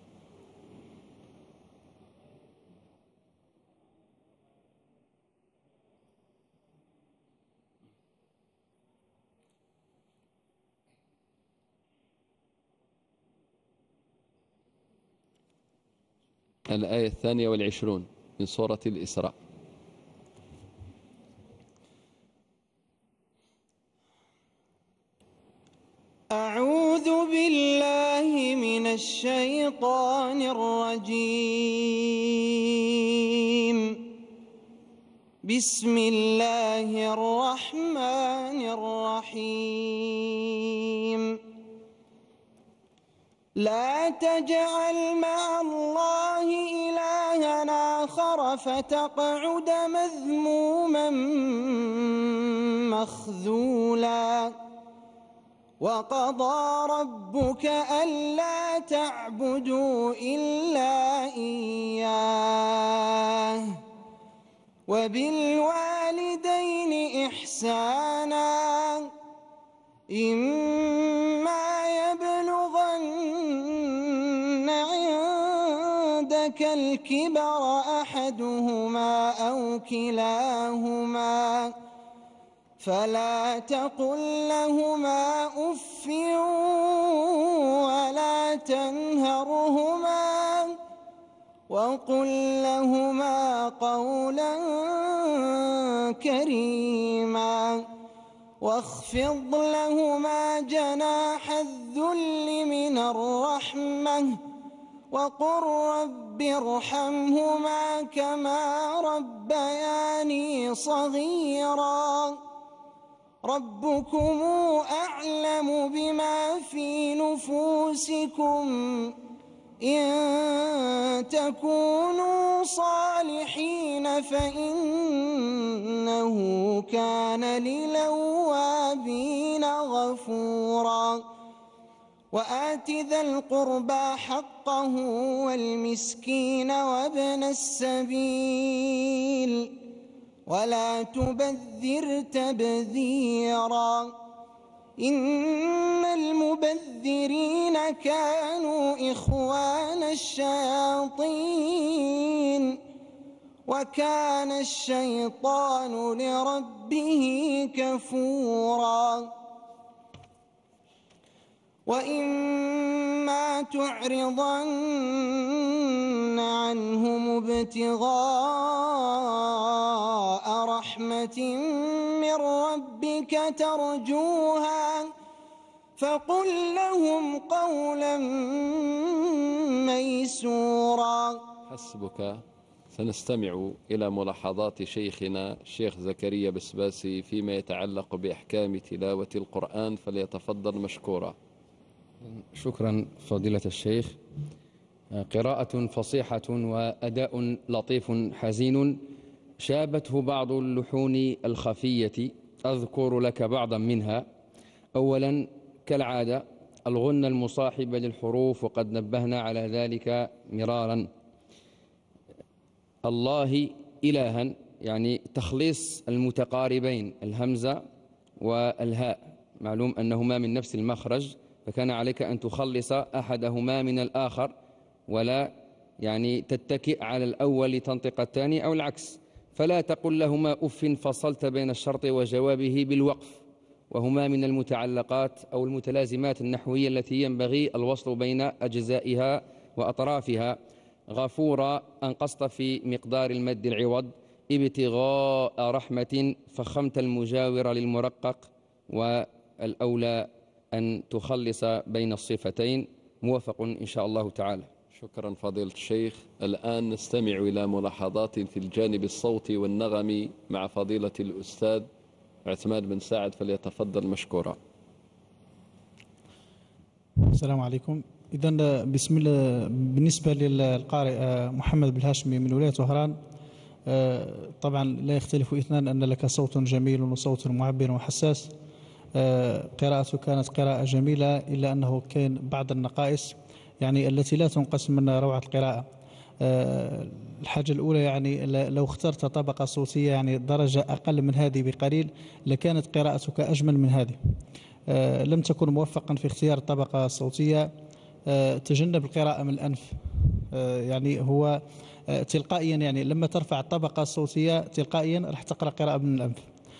الآية الثانية والعشرون من سورة الإسراء. أعوذ بالله من الشيطان الرجيم. بسم الله الرحمن الرحيم. لا تجعل مع الله إلها آخر فتقعد مذموما مخذولا وقضى ربك ألا تعبدوا إلا إياه وبالوالدين إحسانا إما يبلغن عندك الكبر أحدهما أو كلاهما فلا تقل لهما أف ولا تنهرهما وقل لهما قولا كريما واخفض لهما جناح الذل من الرحمة وقل رب ارحمهما كما ربياني صغيرا ربكم أعلم بما في نفوسكم إن تكونوا صالحين فإنه كان للأوابين غفورا وآت ذا القربى حقه والمسكين وابن السبيل ولا تبذر تبذيرا إن المبذرين كانوا إخوان الشياطين وكان الشيطان لربه كفورا وإما تعرضن عنهم ابتغاء رحمة من ربك ترجوها فقل لهم قولا ميسورا. حسبك. سنستمع إلى ملاحظات شيخنا الشيخ زكريا بسباسي فيما يتعلق بأحكام تلاوة القرآن، فليتفضل مشكورا. شكرا فضيلة الشيخ. قراءة فصيحة وأداء لطيف حزين شابته بعض اللحون الخفية، أذكر لك بعضا منها. أولا كالعادة الغنة المصاحبة للحروف، وقد نبهنا على ذلك مرارا. الله إلها يعني تخليص المتقاربين الهمزة والهاء، معلوم أنهما من نفس المخرج، فكان عليك أن تخلص أحدهما من الآخر ولا يعني تتكئ على الأول لتنطق الثاني أو العكس. فلا تقل لهما أف فصلت بين الشرط وجوابه بالوقف، وهما من المتعلقات أو المتلازمات النحوية التي ينبغي الوصل بين أجزائها وأطرافها. غفورا أنقصت في مقدار المد العوض. ابتغاء رحمة فخمت المجاور للمرقق، والأولى أن تخلص بين الصفتين. موافق إن شاء الله تعالى. شكرا فضيلة الشيخ. الآن نستمع إلى ملاحظات في الجانب الصوتي والنغمي مع فضيلة الأستاذ عثمان بن سعد، فليتفضل مشكورا. السلام عليكم. إذن بسم الله، بالنسبة للقارئ محمد بالهاشمي من ولاية وهران، طبعا لا يختلف اثنان أن لك صوت جميل وصوت معبر وحساس. قراءته كانت قراءة جميلة، إلا أنه كان بعض النقائص يعني التي لا تنقص من روعة القراءة. الحاجة الأولى يعني لو اخترت طبقة صوتية يعني درجة أقل من هذه بقليل لكانت قراءتك أجمل من هذه. لم تكن موفقا في اختيار الطبقة الصوتية. تجنب القراءة من الأنف، يعني هو تلقائيا يعني لما ترفع الطبقة الصوتية تلقائيا راح تقرأ قراءة من الأنف.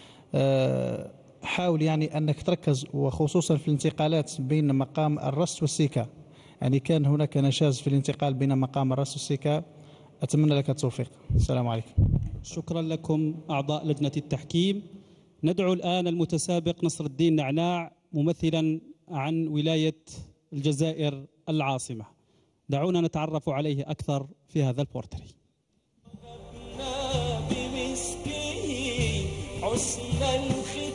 حاول يعني أنك تركز، وخصوصا في الانتقالات بين مقام الرس والسيكا، يعني كان هناك نشاز في الانتقال بين مقام الرس والسيكا. أتمنى لك التوفيق. السلام عليكم. شكرا لكم أعضاء لجنة التحكيم. ندعو الآن المتسابق نصر الدين نعناع ممثلا عن ولاية الجزائر العاصمة. دعونا نتعرف عليه أكثر في هذا البورتري.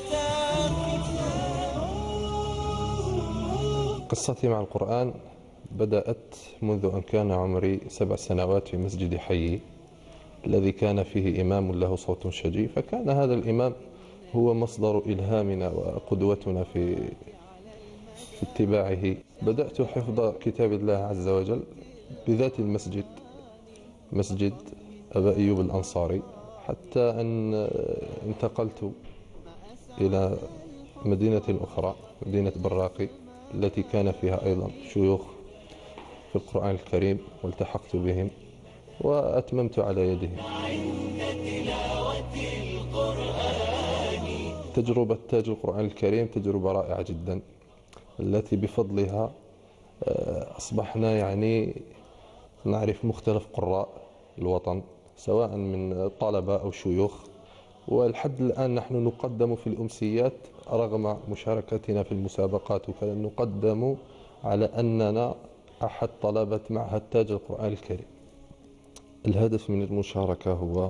قصتي مع القرآن بدأت منذ أن كان عمري سبع سنوات في مسجد حيي الذي كان فيه إمام له صوت شجي، فكان هذا الإمام هو مصدر إلهامنا وقدوتنا في في اتباعه. بدأت حفظ كتاب الله عز وجل بذات المسجد، مسجد أبا أيوب الأنصاري، حتى أن انتقلت إلى مدينة أخرى، مدينة براقي، التي كان فيها أيضا شيوخ في القرآن الكريم، والتحقت بهم وأتممت على يدهم. تجربة تاج القرآن الكريم تجربة رائعة جدا، التي بفضلها أصبحنا يعني نعرف مختلف قراء الوطن، سواء من طلبة أو شيوخ، والحد الآن نحن نقدم في الأمسيات رغم مشاركتنا في المسابقات، وكذا نقدم على أننا أحد طلبة معهد تاج القرآن الكريم. الهدف من المشاركة هو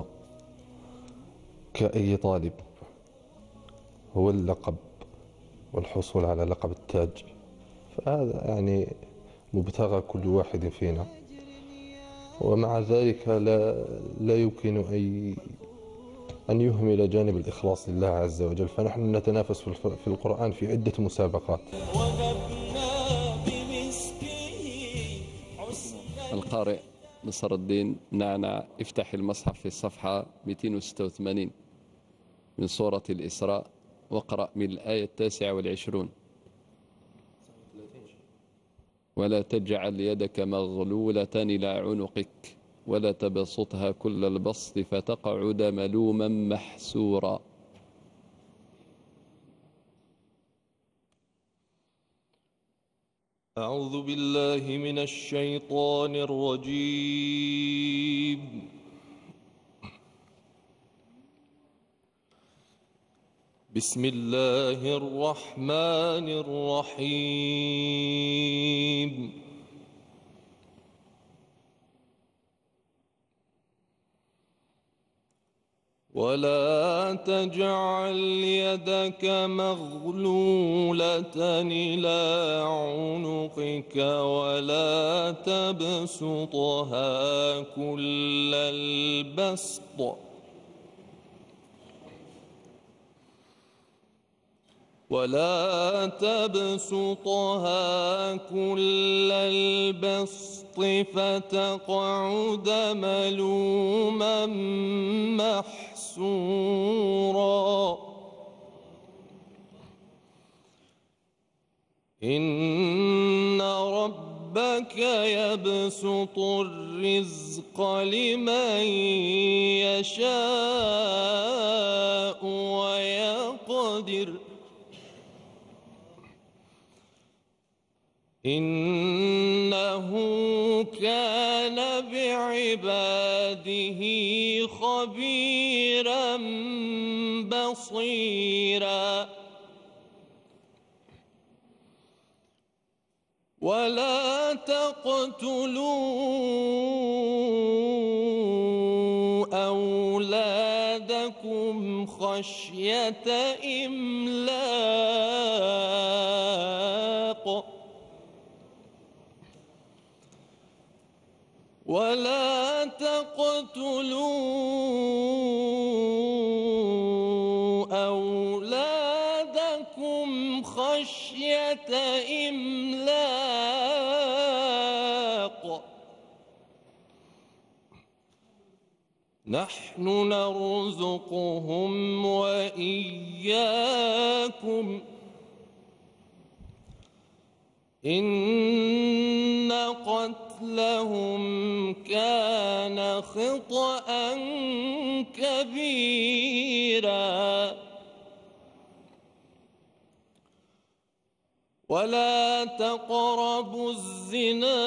كأي طالب هو اللقب والحصول على لقب التاج، فهذا يعني مبتغى كل واحد فينا، ومع ذلك لا, لا يمكن أي أن يهمل جانب الإخلاص لله عز وجل، فنحن نتنافس في القرآن في عدة مسابقات. القارئ نصر الدين نعنع، افتح المصحف في الصفحة مئتين وستة وثمانين من سورة الإسراء، واقرأ من الآية التاسعة والعشرون. ولا تجعل يدك مغلولة إلى عنقك ولا تبسطها كل البسط فتقعد ملوما محسورا. أعوذ بالله من الشيطان الرجيم. بسم الله الرحمن الرحيم. ولا تجعل يدك مغلولة إلى عنقك ولا تبسطها كل البسط ولا تبسطها كل البسط فتقعد ملوما محسورا. إن ربك يبسط الرزق لمن يشاء ويقدر إنه كان بعباده خبيرا بصيرا. ولا تقتلوا أولادكم خشية إملاق ولا تقتلوا أولادكم خشية إملاق نحن نرزقهم وإياكم إن قتلهم كان خطأ كبيرا. ولا تقربوا الزنا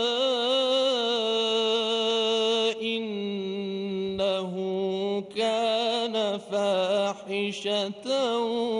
إنه كان فاحشة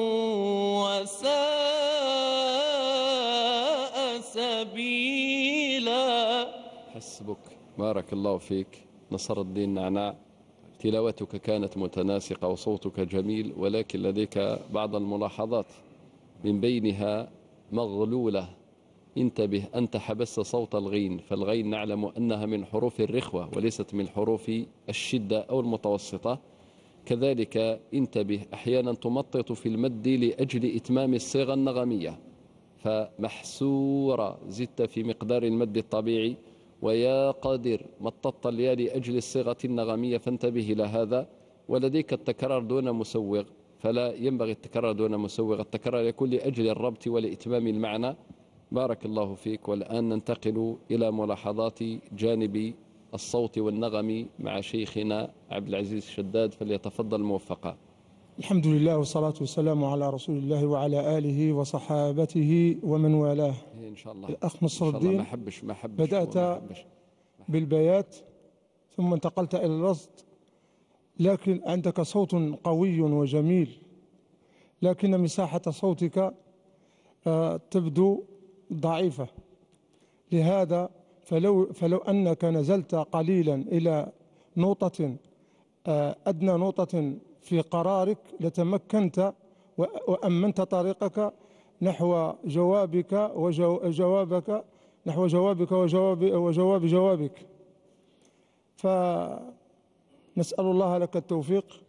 وساء سبيلا. حسبك، بارك الله فيك نصر الدين نعناع. تلاوتك كانت متناسقة وصوتك جميل، ولكن لديك بعض الملاحظات، من بينها مغلولة انتبه أنت حبست صوت الغين، فالغين نعلم أنها من حروف الرخوة وليست من حروف الشدة أو المتوسطة. كذلك انتبه أحيانا تمطط في المد لأجل إتمام الصيغة النغمية، فمحسورة زدت في مقدار المد الطبيعي، ويا قادر مططت الياء لأجل الصيغة النغمية، فانتبه إلى هذا. ولديك التكرار دون مسوغ، فلا ينبغي التكرار دون مسوغ، التكرار يكون لأجل الربط ولإتمام المعنى. بارك الله فيك. والآن ننتقل إلى ملاحظات جانب الصوت والنغم مع شيخنا عبد العزيز الشداد، فليتفضل موفقا. الحمد لله والصلاة والسلام على رسول الله وعلى آله وصحابته ومن والاه. إن شاء الله. الأخ نصر الدين، ما حبش ما حبش بدأت ما حبش. بالبيات ثم انتقلت إلى الرصد، لكن عندك صوت قوي وجميل، لكن مساحة صوتك تبدو ضعيفة. لهذا فلو, فلو أنك نزلت قليلا إلى نقطة أدنى نقطة في قرارك لتمكنت وأمنت طريقك نحو جوابك وجوابك نحو جوابك وجواب وجواب جوابك. فنسأل الله لك التوفيق.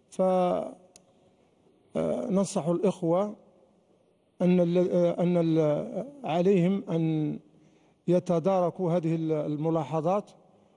فننصح الإخوة أن أن عليهم أن يتداركوا هذه الملاحظات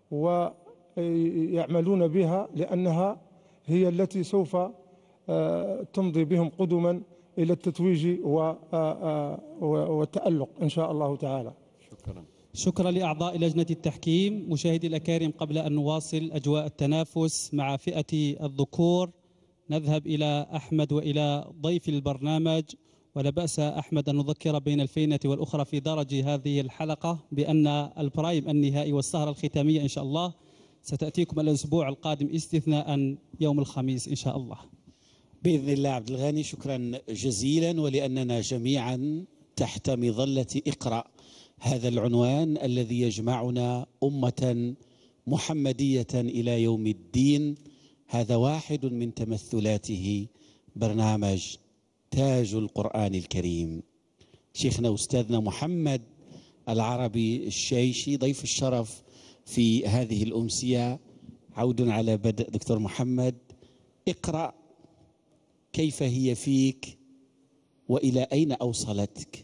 ويعملون بها، لأنها هي التي سوف تمضي بهم قدما إلى التتويج والتألق إن شاء الله تعالى. شكرا. شكرا لأعضاء لجنة التحكيم. مشاهدي الأكارم، قبل أن نواصل أجواء التنافس مع فئة الذكور نذهب إلى أحمد وإلى ضيف البرنامج. ولا بأس أحمد أن نذكر بين الفينة والأخرى في درج هذه الحلقة بأن البرايم النهائي والسهرة الختامية إن شاء الله ستأتيكم الأسبوع القادم استثناء يوم الخميس إن شاء الله بإذن الله. عبد الغاني شكرا جزيلا، ولأننا جميعا تحت مظلة اقرأ، هذا العنوان الذي يجمعنا أمة محمدية إلى يوم الدين، هذا واحد من تمثلاته برنامج تاج القرآن الكريم. شيخنا أستاذنا محمد العربي الشيشي ضيف الشرف في هذه الأمسية. عود على بدء دكتور محمد، اقرأ، كيف هي فيك وإلى أين أوصلتك؟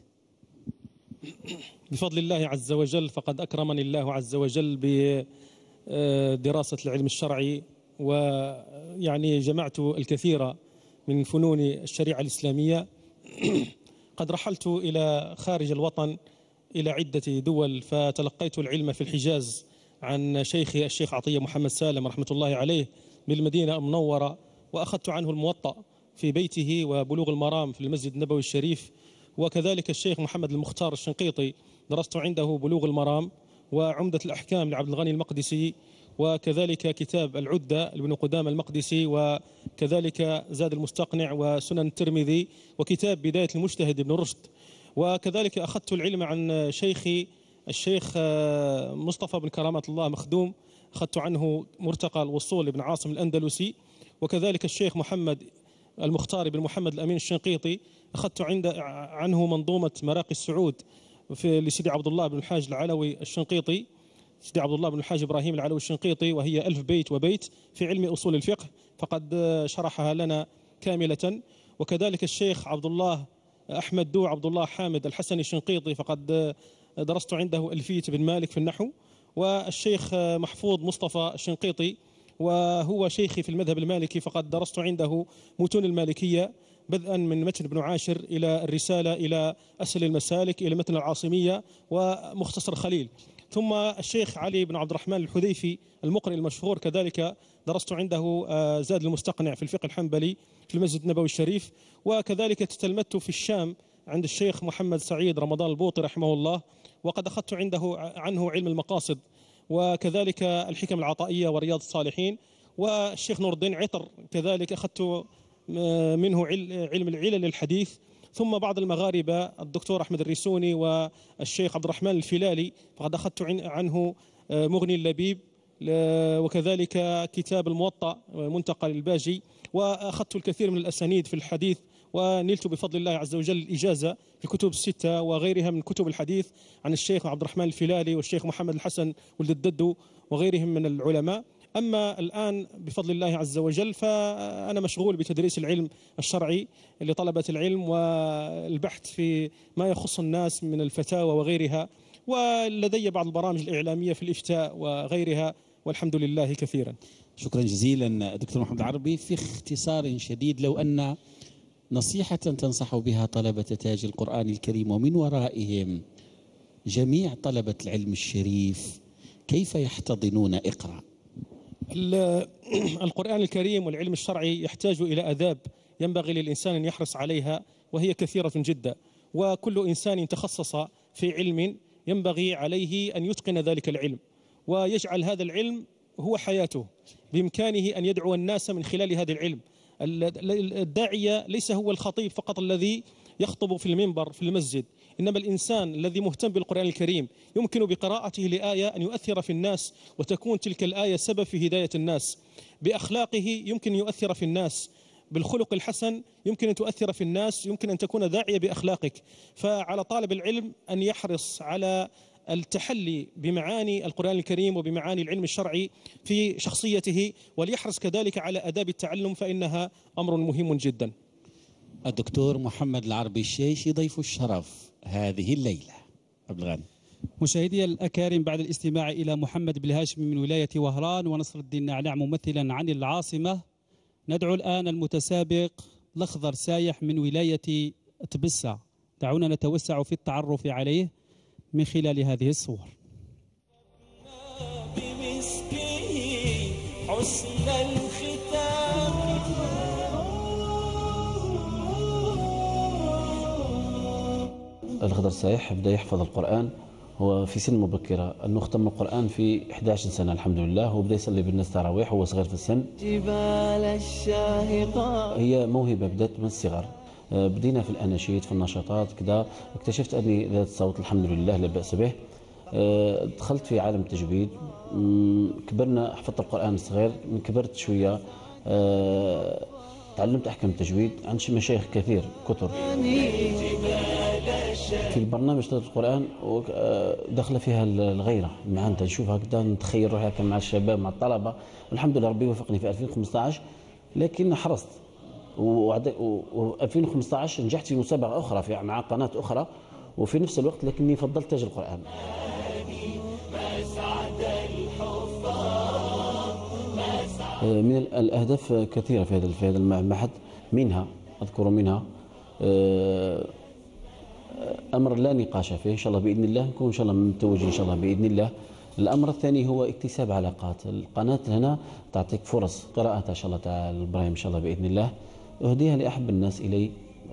بفضل الله عز وجل فقد أكرمني الله عز وجل بدراسة العلم الشرعي، ويعني جمعت الكثير من فنون الشريعة الإسلامية. قد رحلت إلى خارج الوطن إلى عدة دول، فتلقيت العلم في الحجاز عن شيخي الشيخ عطية محمد سالم رحمة الله عليه بالمدينة المنورة، وأخذت عنه الموطأ في بيته وبلوغ المرام في المسجد النبوي الشريف. وكذلك الشيخ محمد المختار الشنقيطي درست عنده بلوغ المرام وعمدة الأحكام لعبد الغني المقدسي، وكذلك كتاب العدة لابن قدامة المقدسي، وكذلك زاد المستقنع وسنن الترمذي، وكتاب بداية المجتهد ابن رشد. وكذلك أخذت العلم عن شيخي الشيخ مصطفى بن كرامة الله مخدوم، أخذت عنه مرتقى الوصول لابن عاصم الأندلسي. وكذلك الشيخ محمد المختار بن محمد الأمين الشنقيطي، أخذت عند عنه منظومة مراقي السعود في لسيدي عبد الله بن الحاج العلوي الشنقيطي، سيدي عبد الله بن الحاج إبراهيم العلوي الشنقيطي، وهي ألف بيت وبيت في علم أصول الفقه، فقد شرحها لنا كاملة. وكذلك الشيخ عبد الله أحمد دو عبد الله حامد الحسني الشنقيطي، فقد درست عنده ألفية بن مالك في النحو. والشيخ محفوظ مصطفى الشنقيطي وهو شيخي في المذهب المالكي، فقد درست عنده متون المالكية بدءا من متن ابن عاشر إلى الرسالة إلى أسهل المسالك إلى متن العاصمية ومختصر خليل. ثم الشيخ علي بن عبد الرحمن الحذيفي المقرئ المشهور، كذلك درست عنده زاد المستقنع في الفقه الحنبلي في المسجد النبوي الشريف. وكذلك تتلمذت في الشام عند الشيخ محمد سعيد رمضان البوطي رحمه الله، وقد أخذت عنده عنه علم المقاصد، وكذلك الحكم العطائية ورياض الصالحين. والشيخ نور الدين عطر كذلك أخذت منه علم العلل الحديث. ثم بعض المغاربة الدكتور أحمد الريسوني والشيخ عبد الرحمن الفلالي، فقد أخذت عنه مغني اللبيب، وكذلك كتاب الموطأ منتقى للباجي. وأخذت الكثير من الأسانيد في الحديث ونلت بفضل الله عز وجل الإجازة في الكتب الستة وغيرها من كتب الحديث عن الشيخ عبد الرحمن الفلالي والشيخ محمد الحسن ولد الددو وغيرهم من العلماء. أما الآن بفضل الله عز وجل فأنا مشغول بتدريس العلم الشرعي لطلبة العلم والبحث في ما يخص الناس من الفتاوى وغيرها، ولدي بعض البرامج الإعلامية في الإفتاء وغيرها، والحمد لله كثيرا. شكرا جزيلا دكتور محمد العربي. في اختصار شديد، لو أن نصيحة تنصح بها طلبة تاج القرآن الكريم ومن ورائهم جميع طلبة العلم الشريف، كيف يحتضنون اقرأ؟ القرآن الكريم والعلم الشرعي يحتاج إلى آداب ينبغي للإنسان أن يحرص عليها، وهي كثيرة جدا، وكل إنسان تخصص في علم ينبغي عليه أن يتقن ذلك العلم ويجعل هذا العلم هو حياته، بإمكانه أن يدعو الناس من خلال هذا العلم. الداعية ليس هو الخطيب فقط الذي يخطب في المنبر في المسجد، إنما الإنسان الذي مهتم بالقرآن الكريم يمكن بقراءته لآية أن يؤثر في الناس وتكون تلك الآية سبب في هداية الناس. بأخلاقه يمكن أن يؤثر في الناس، بالخلق الحسن يمكن أن تؤثر في الناس، يمكن أن تكون داعية بأخلاقك. فعلى طالب العلم أن يحرص على التحلي بمعاني القرآن الكريم وبمعاني العلم الشرعي في شخصيته، وليحرص كذلك على آداب التعلم فإنها أمر مهم جدا. الدكتور محمد العربي الشيشي ضيف الشرف هذه الليلة. عبد الغاني. مشاهدي الأكارم، بعد الاستماع إلى محمد بن هاشم من ولاية وهران ونصر الدين نعناع ممثلا عن العاصمة، ندعو الآن المتسابق الأخضر سايح من ولاية تبسة. دعونا نتوسع في التعرف عليه من خلال هذه الصور. حسن الختام الأخضر سايح بدأ يحفظ القرآن هو في سن مبكرة، أنه ختم القرآن في إحدى عشرة سنة الحمد لله، وبدأ يصلي بالناس تراويح وهو صغير في السن. جبال الشاهقات هي موهبة بدأت من الصغر، بدينا في الأناشيد في النشاطات كذا، اكتشفت أني ذات الصوت الحمد لله لا بأس به. دخلت في عالم التجويد، كبرنا حفظت القرآن صغير، من كبرت شوية تعلمت أحكام التجويد عند شي مشايخ كثير كثر. في البرنامج تدرس القرآن دخل فيها الغيرة معنا، نشوفها كذا نتخيل روحي هكا مع الشباب مع الطلبة، والحمد لله ربي وفقني في ألفين وخمسة عشر، لكن حرصت و ألفين وخمسة عشر نجحت في مسابقة أخرى في مع قناة أخرى، وفي نفس الوقت لكني فضلت تاج القرآن. من الأهداف كثيرة في هذا في هذا المعهد، منها أذكر منها أمر لا نقاش فيه إن شاء الله بإذن الله، نكون إن شاء الله متوجين إن شاء الله بإذن الله. الأمر الثاني هو اكتساب علاقات، القناة هنا تعطيك فرص قراءة إن شاء الله تاع إبراهيم إن شاء الله بإذن الله، أهديها لأحب الناس إلي،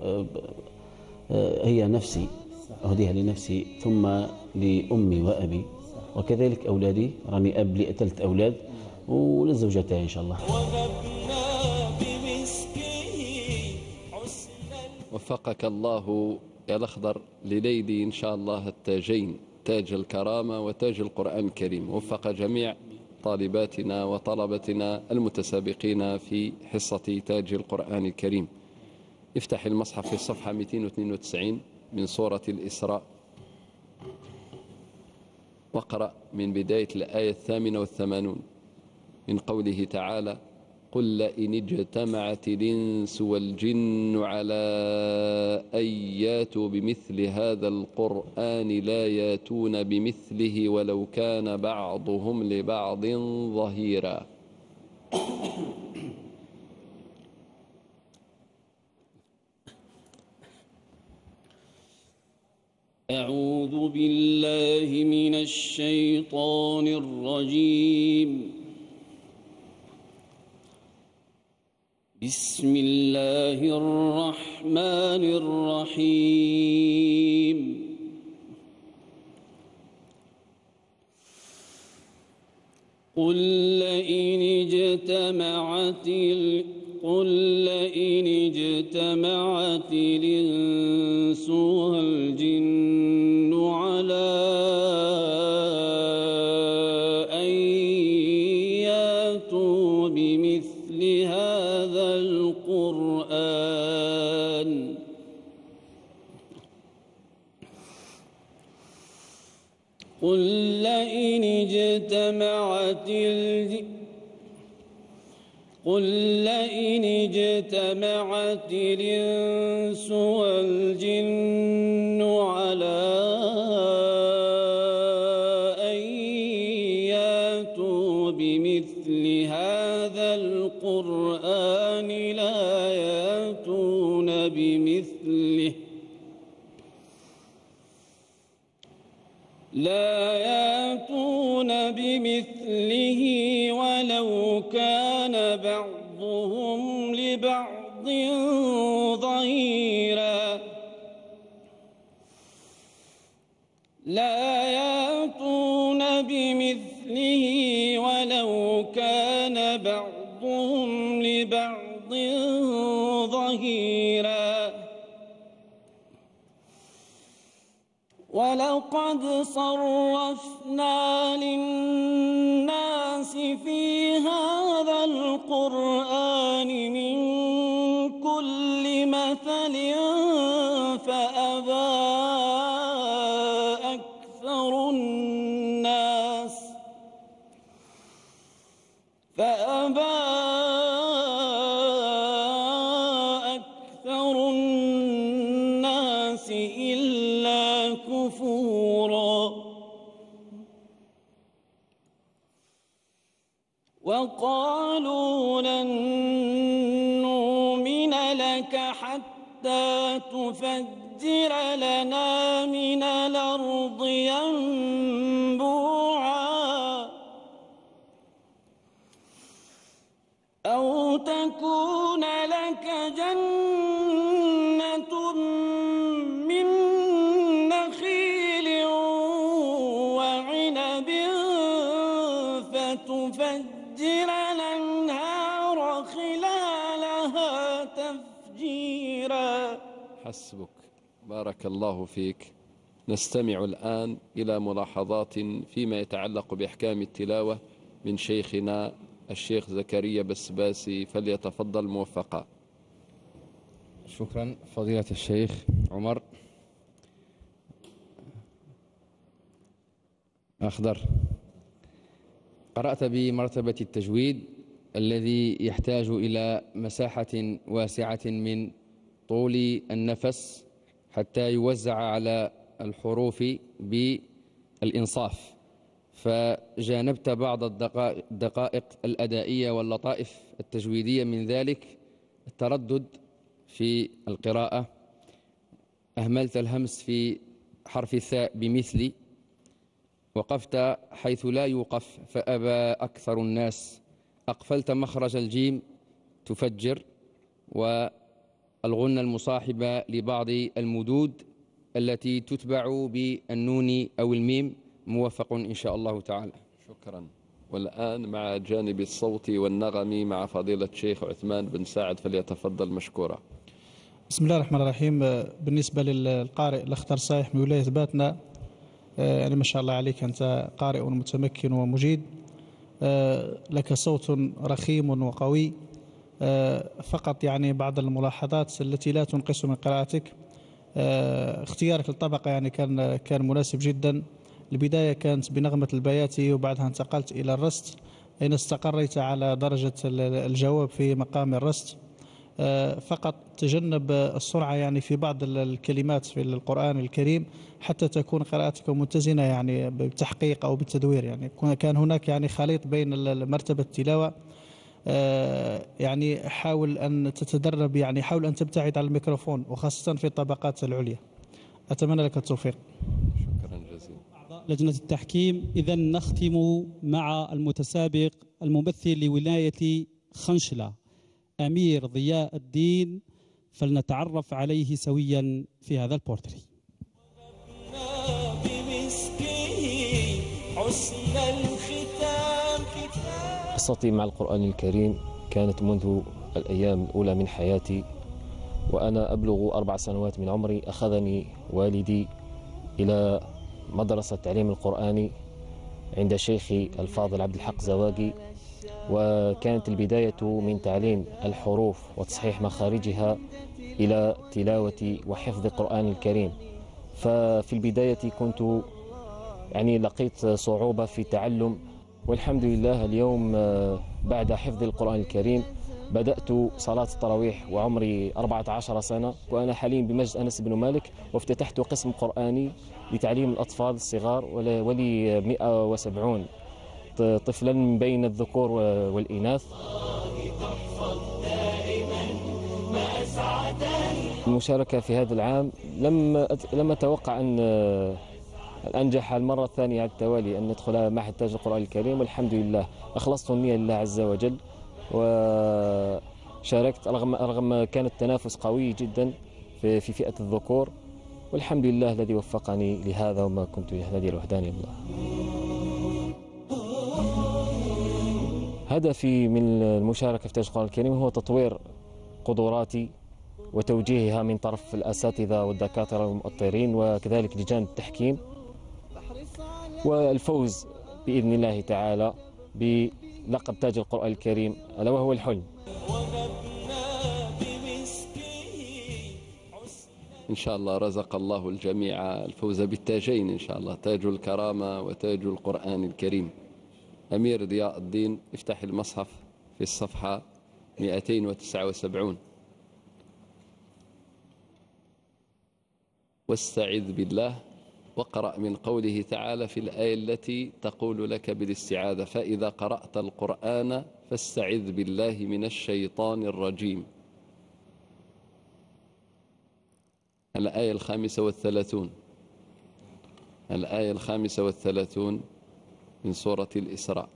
هي نفسي، أهديها لنفسي ثم لأمي وأبي وكذلك أولادي، راني أب لثلاث أولاد وللزوجتين إن شاء الله. وفقك الله يا الأخضر لليدي إن شاء الله التاجين، تاج الكرامة وتاج القرآن الكريم. وفق جميع طالباتنا وطلبتنا المتسابقين في حصة تاج القرآن الكريم. افتح المصحف في الصفحة مئتين واثنين وتسعين من سورة الإسراء، واقرأ من بداية الآية الثامنة والثمانون من قوله تعالى: قل لئن اجتمعت الإنس والجن على أن ياتوا بمثل هذا القرآن لا ياتون بمثله ولو كان بعضهم لبعض ظهيرا. أعوذ بالله من الشيطان الرجيم. بسم الله الرحمن الرحيم. قل لئن اجتمعت قل لئن اجتمعت الإنس والجن على أن ياتوا بمثل هذا القرآن قل لئن اجتمعت الج... قل لئن اجتمعت الإنس والجن على أن ياتوا بمثل هذا القرآن لا ياتون بمثله لا ياتون بمثله ولو كان بعضهم لبعض ظهيرا لا ياتون بمثله ولو كان بعضهم لبعض ظهيرا ولقد صرفنا للناس في هذا القرآن من كل مثل فأبى أكثر الناس فأبى أكثر الناس إلا كفورا وقالوا لن نؤمن لك حتى تفجر لنا من الأرض ينبوعا أو تكون لك جنة من نخيل وعنب فتفجر الأنهار خلالها تفجيرا. حسبك، بارك الله فيك. نستمع الآن إلى ملاحظات فيما يتعلق بأحكام التلاوة من شيخنا الشيخ زكريا بسباسي، فليتفضل موفقا. شكرا فضيلة الشيخ عمر. أخضر، قرأت بمرتبة التجويد الذي يحتاج إلى مساحة واسعة من طول النفس حتى يوزع على الحروف بالإنصاف، فجانبت بعض الدقائق الأدائية واللطائف التجويدية، من ذلك التردد في القراءة، أهملت الهمس في حرف الثاء بمثل، وقفت حيث لا يوقف فأبى أكثر الناس، أقفلت مخرج الجيم تفجر، والغنة المصاحبة لبعض المدود التي تتبع بالنون أو الميم. موفق إن شاء الله تعالى. شكرا. والآن مع جانب الصوت والنغم مع فضيلة الشيخ عثمان بن ساعد، فليتفضل مشكورا. بسم الله الرحمن الرحيم. بالنسبة للقارئ الأخضر صايح من ولاية باتنا، يعني ما شاء الله عليك، أنت قارئ متمكن ومجيد، لك صوت رخيم وقوي، فقط يعني بعض الملاحظات التي لا تنقص من قراءتك. اختيارك للطبقة يعني كان كان مناسب جدا. البداية كانت بنغمة البياتي وبعدها انتقلت إلى الرست، أين استقريت على درجة الجواب في مقام الرست. فقط تجنب السرعة يعني في بعض الكلمات في القرآن الكريم حتى تكون قراءتك متزنة يعني بالتحقيق أو بالتدوير. يعني كان هناك يعني خليط بين مرتبة التلاوة. يعني حاول أن تتدرب، يعني حاول أن تبتعد عن الميكروفون وخاصة في الطبقات العليا. أتمنى لك التوفيق. شكرا جزيلا. أعضاء لجنة التحكيم، إذا نختم مع المتسابق الممثل لولاية خنشلة أمير ضياء الدين، فلنتعرف عليه سويا في هذا البورتري. قصتي مع القرآن الكريم كانت منذ الأيام الأولى من حياتي، وأنا أبلغ أربع سنوات من عمري أخذني والدي إلى مدرسة تعليم القرآن عند شيخي الفاضل عبد الحق زواقي، وكانت البداية من تعليم الحروف وتصحيح مخارجها إلى تلاوة وحفظ القرآن الكريم. ففي البداية كنت يعني لقيت صعوبة في تعلم، والحمد لله اليوم بعد حفظ القرآن الكريم بدأت صلاة التراويح وعمري أربعة عشر سنة، وأنا حاليا بمسجد أنس بن مالك، وافتتحت قسم قرآني لتعليم الأطفال الصغار، ولي مئة وسبعين طفلا من بين الذكور والإناث. المشاركة في هذا العام لم لم أتوقع أن أنجح المرة الثانية على التوالي أن ندخل معهد تاج القرآن الكريم، والحمد لله أخلصت النية لله عز وجل وشاركت رغم رغم كان التنافس قوي جدا في في فئة الذكور، والحمد لله الذي وفقني لهذا وما كنت لهذه الوحدانية الله. هدفي من المشاركة في تاج القرآن الكريم هو تطوير قدراتي وتوجيهها من طرف الأساتذة والدكاترة والمؤطرين وكذلك لجان التحكيم، والفوز بإذن الله تعالى بلقب تاج القرآن الكريم، ألا وهو الحلم. إن شاء الله رزق الله الجميع الفوز بالتاجين إن شاء الله، تاج الكرامة وتاج القرآن الكريم. أمير ضياء الدين، افتح المصحف في الصفحة مئتين وتسعة وسبعين. واستعذ بالله، واقرأ من قوله تعالى في الآية التي تقول لك بالاستعاذة: فإذا قرأت القرآن فاستعذ بالله من الشيطان الرجيم. الآية الخامسة والثلاثون، الآية الخامسة والثلاثون من سورة الإسراء.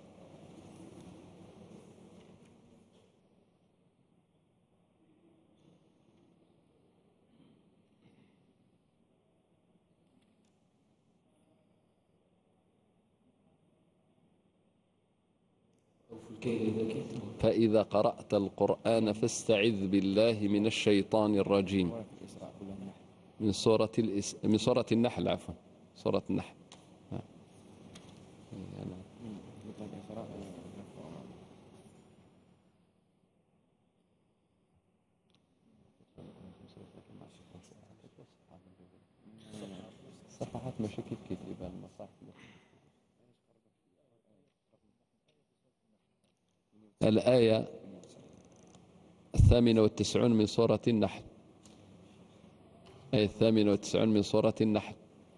فإذا قرأت القرآن فاستعذ بالله من الشيطان الرجيم. من سورة الإس... من سورة النحل، عفوا سورة النحل. صفحات ماشي كيف كيف يبان المصاحف. الآية الثامنة والتسعون من سورة النحل، الآية الثامنة والتسعون من سورة النحل.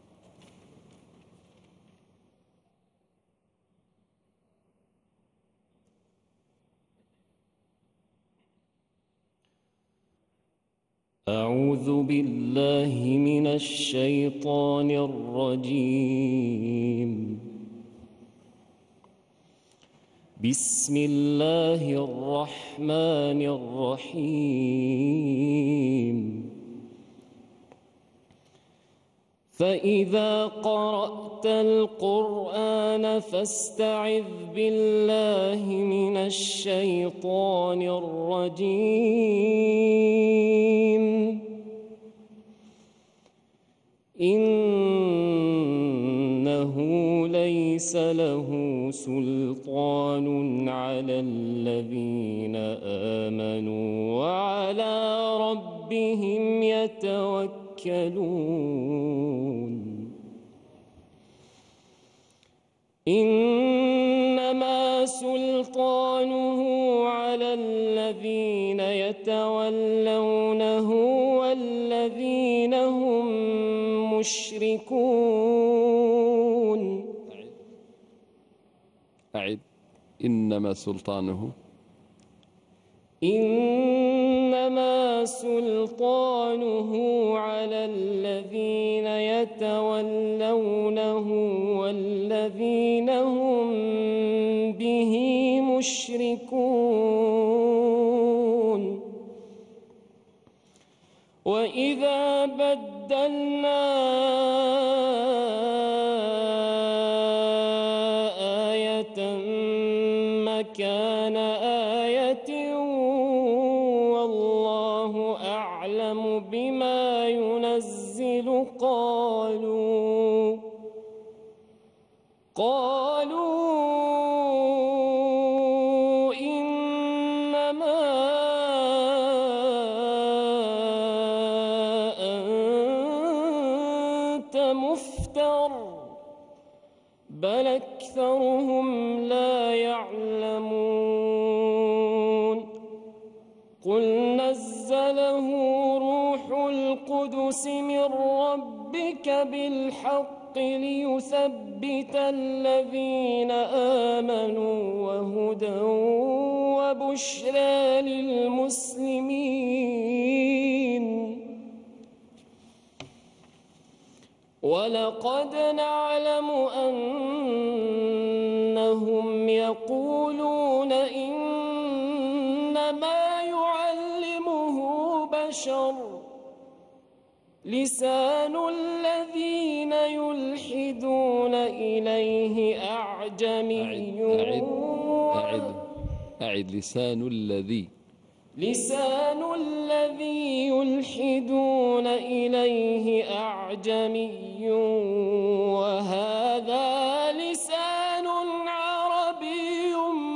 أعوذ بالله من الشيطان الرجيم. بسم الله الرحمن الرحيم. فإذا قرأت القرآن فاستعذ بالله من الشيطان الرجيم. إنه ليس له سلطان على الذين آمنوا وعلى ربهم يتوكلون. إنما سلطانه على الذين يتولونه والذين هم مشركون. أعد. إنما سلطانه إنما سلطانه على الذين يتولونه والذين هم به مشركون. وإذا بدلنا آية مكان آية والله أعلم بما ينزل قالوا قالوا إنما أنت مفتر وأكثرهم لا يعلمون قل نزله روح القدس من ربك بالحق ليثبت الذين آمنوا وهدى وبشرى للمسلمين ولقد نعلم أنهم يقولون إنما يعلمه بشر لسان الذين يلحدون إليه أعجمي أعد أعد أعد لسان الذي لسان الذي يلحدون إليه أعجمي وهذا لسان عربي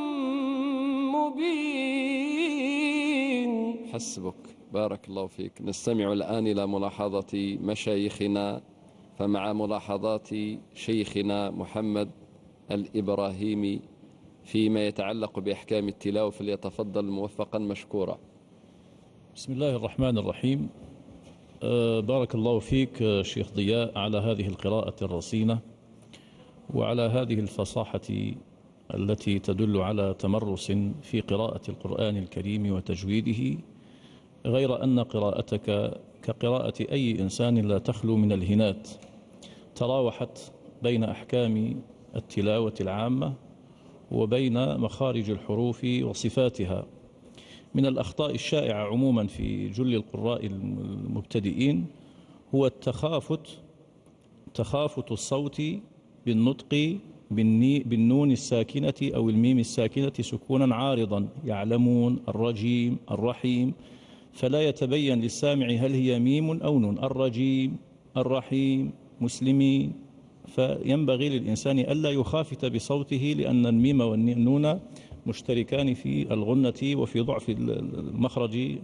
مبين. حسبك، بارك الله فيك. نستمع الآن إلى ملاحظة مشايخنا، فمع ملاحظات شيخنا محمد الإبراهيمي فيما يتعلق بأحكام التلاوة فليتفضل موفقا مشكورا. بسم الله الرحمن الرحيم. أه بارك الله فيك شيخ ضياء على هذه القراءة الرصينة وعلى هذه الفصاحة التي تدل على تمرس في قراءة القرآن الكريم وتجويده، غير أن قراءتك كقراءة أي إنسان لا تخلو من الهنات، تراوحت بين أحكام التلاوة العامة وبين مخارج الحروف وصفاتها. من الأخطاء الشائعة عموما في جل القراء المبتدئين هو التخافت تخافت الصوت بالنطق بالنون الساكنة أو الميم الساكنة سكونا عارضا، يعلمون، الرجيم، الرحيم، فلا يتبين للسامع هل هي ميم أو نون، الرجيم، الرحيم، مسلمين. فينبغي للإنسان ألا يخافت بصوته، لأن الميم والنون مشتركان في الغنة وفي ضعف المخرج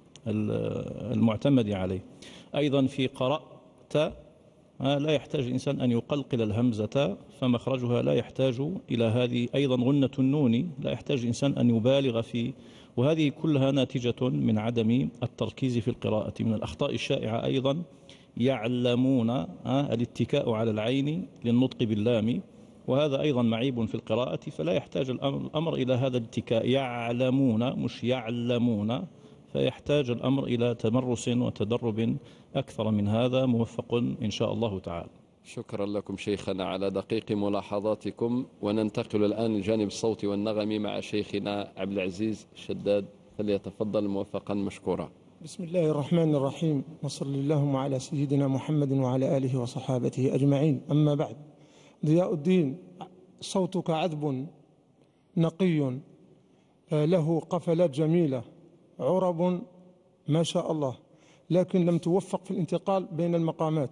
المعتمد عليه. أيضا في قرأت لا يحتاج الإنسان أن يقلقل الهمزة، فمخرجها لا يحتاج إلى هذه. أيضا غنة النون لا يحتاج الإنسان أن يبالغ في، وهذه كلها ناتجة من عدم التركيز في القراءة. من الأخطاء الشائعة أيضا يعلمون الاتكاء على العين للنطق باللام، وهذا أيضا معيب في القراءة، فلا يحتاج الأمر إلى هذا الاتكاء. يعلمون مش يعلمون، فيحتاج الأمر إلى تمرس وتدرب أكثر من هذا. موفق إن شاء الله تعالى. شكرا لكم شيخنا على دقيق ملاحظاتكم. وننتقل الآن لجانب الصوت والنغم مع شيخنا عبد العزيز شداد، فليتفضل موفقا مشكورا. بسم الله الرحمن الرحيم، وصلى اللهم على سيدنا محمد وعلى آله وصحابته أجمعين. أما بعد، ضياء الدين، صوتك عذب نقي له قفلات جميلة، عرب ما شاء الله، لكن لم توفق في الانتقال بين المقامات،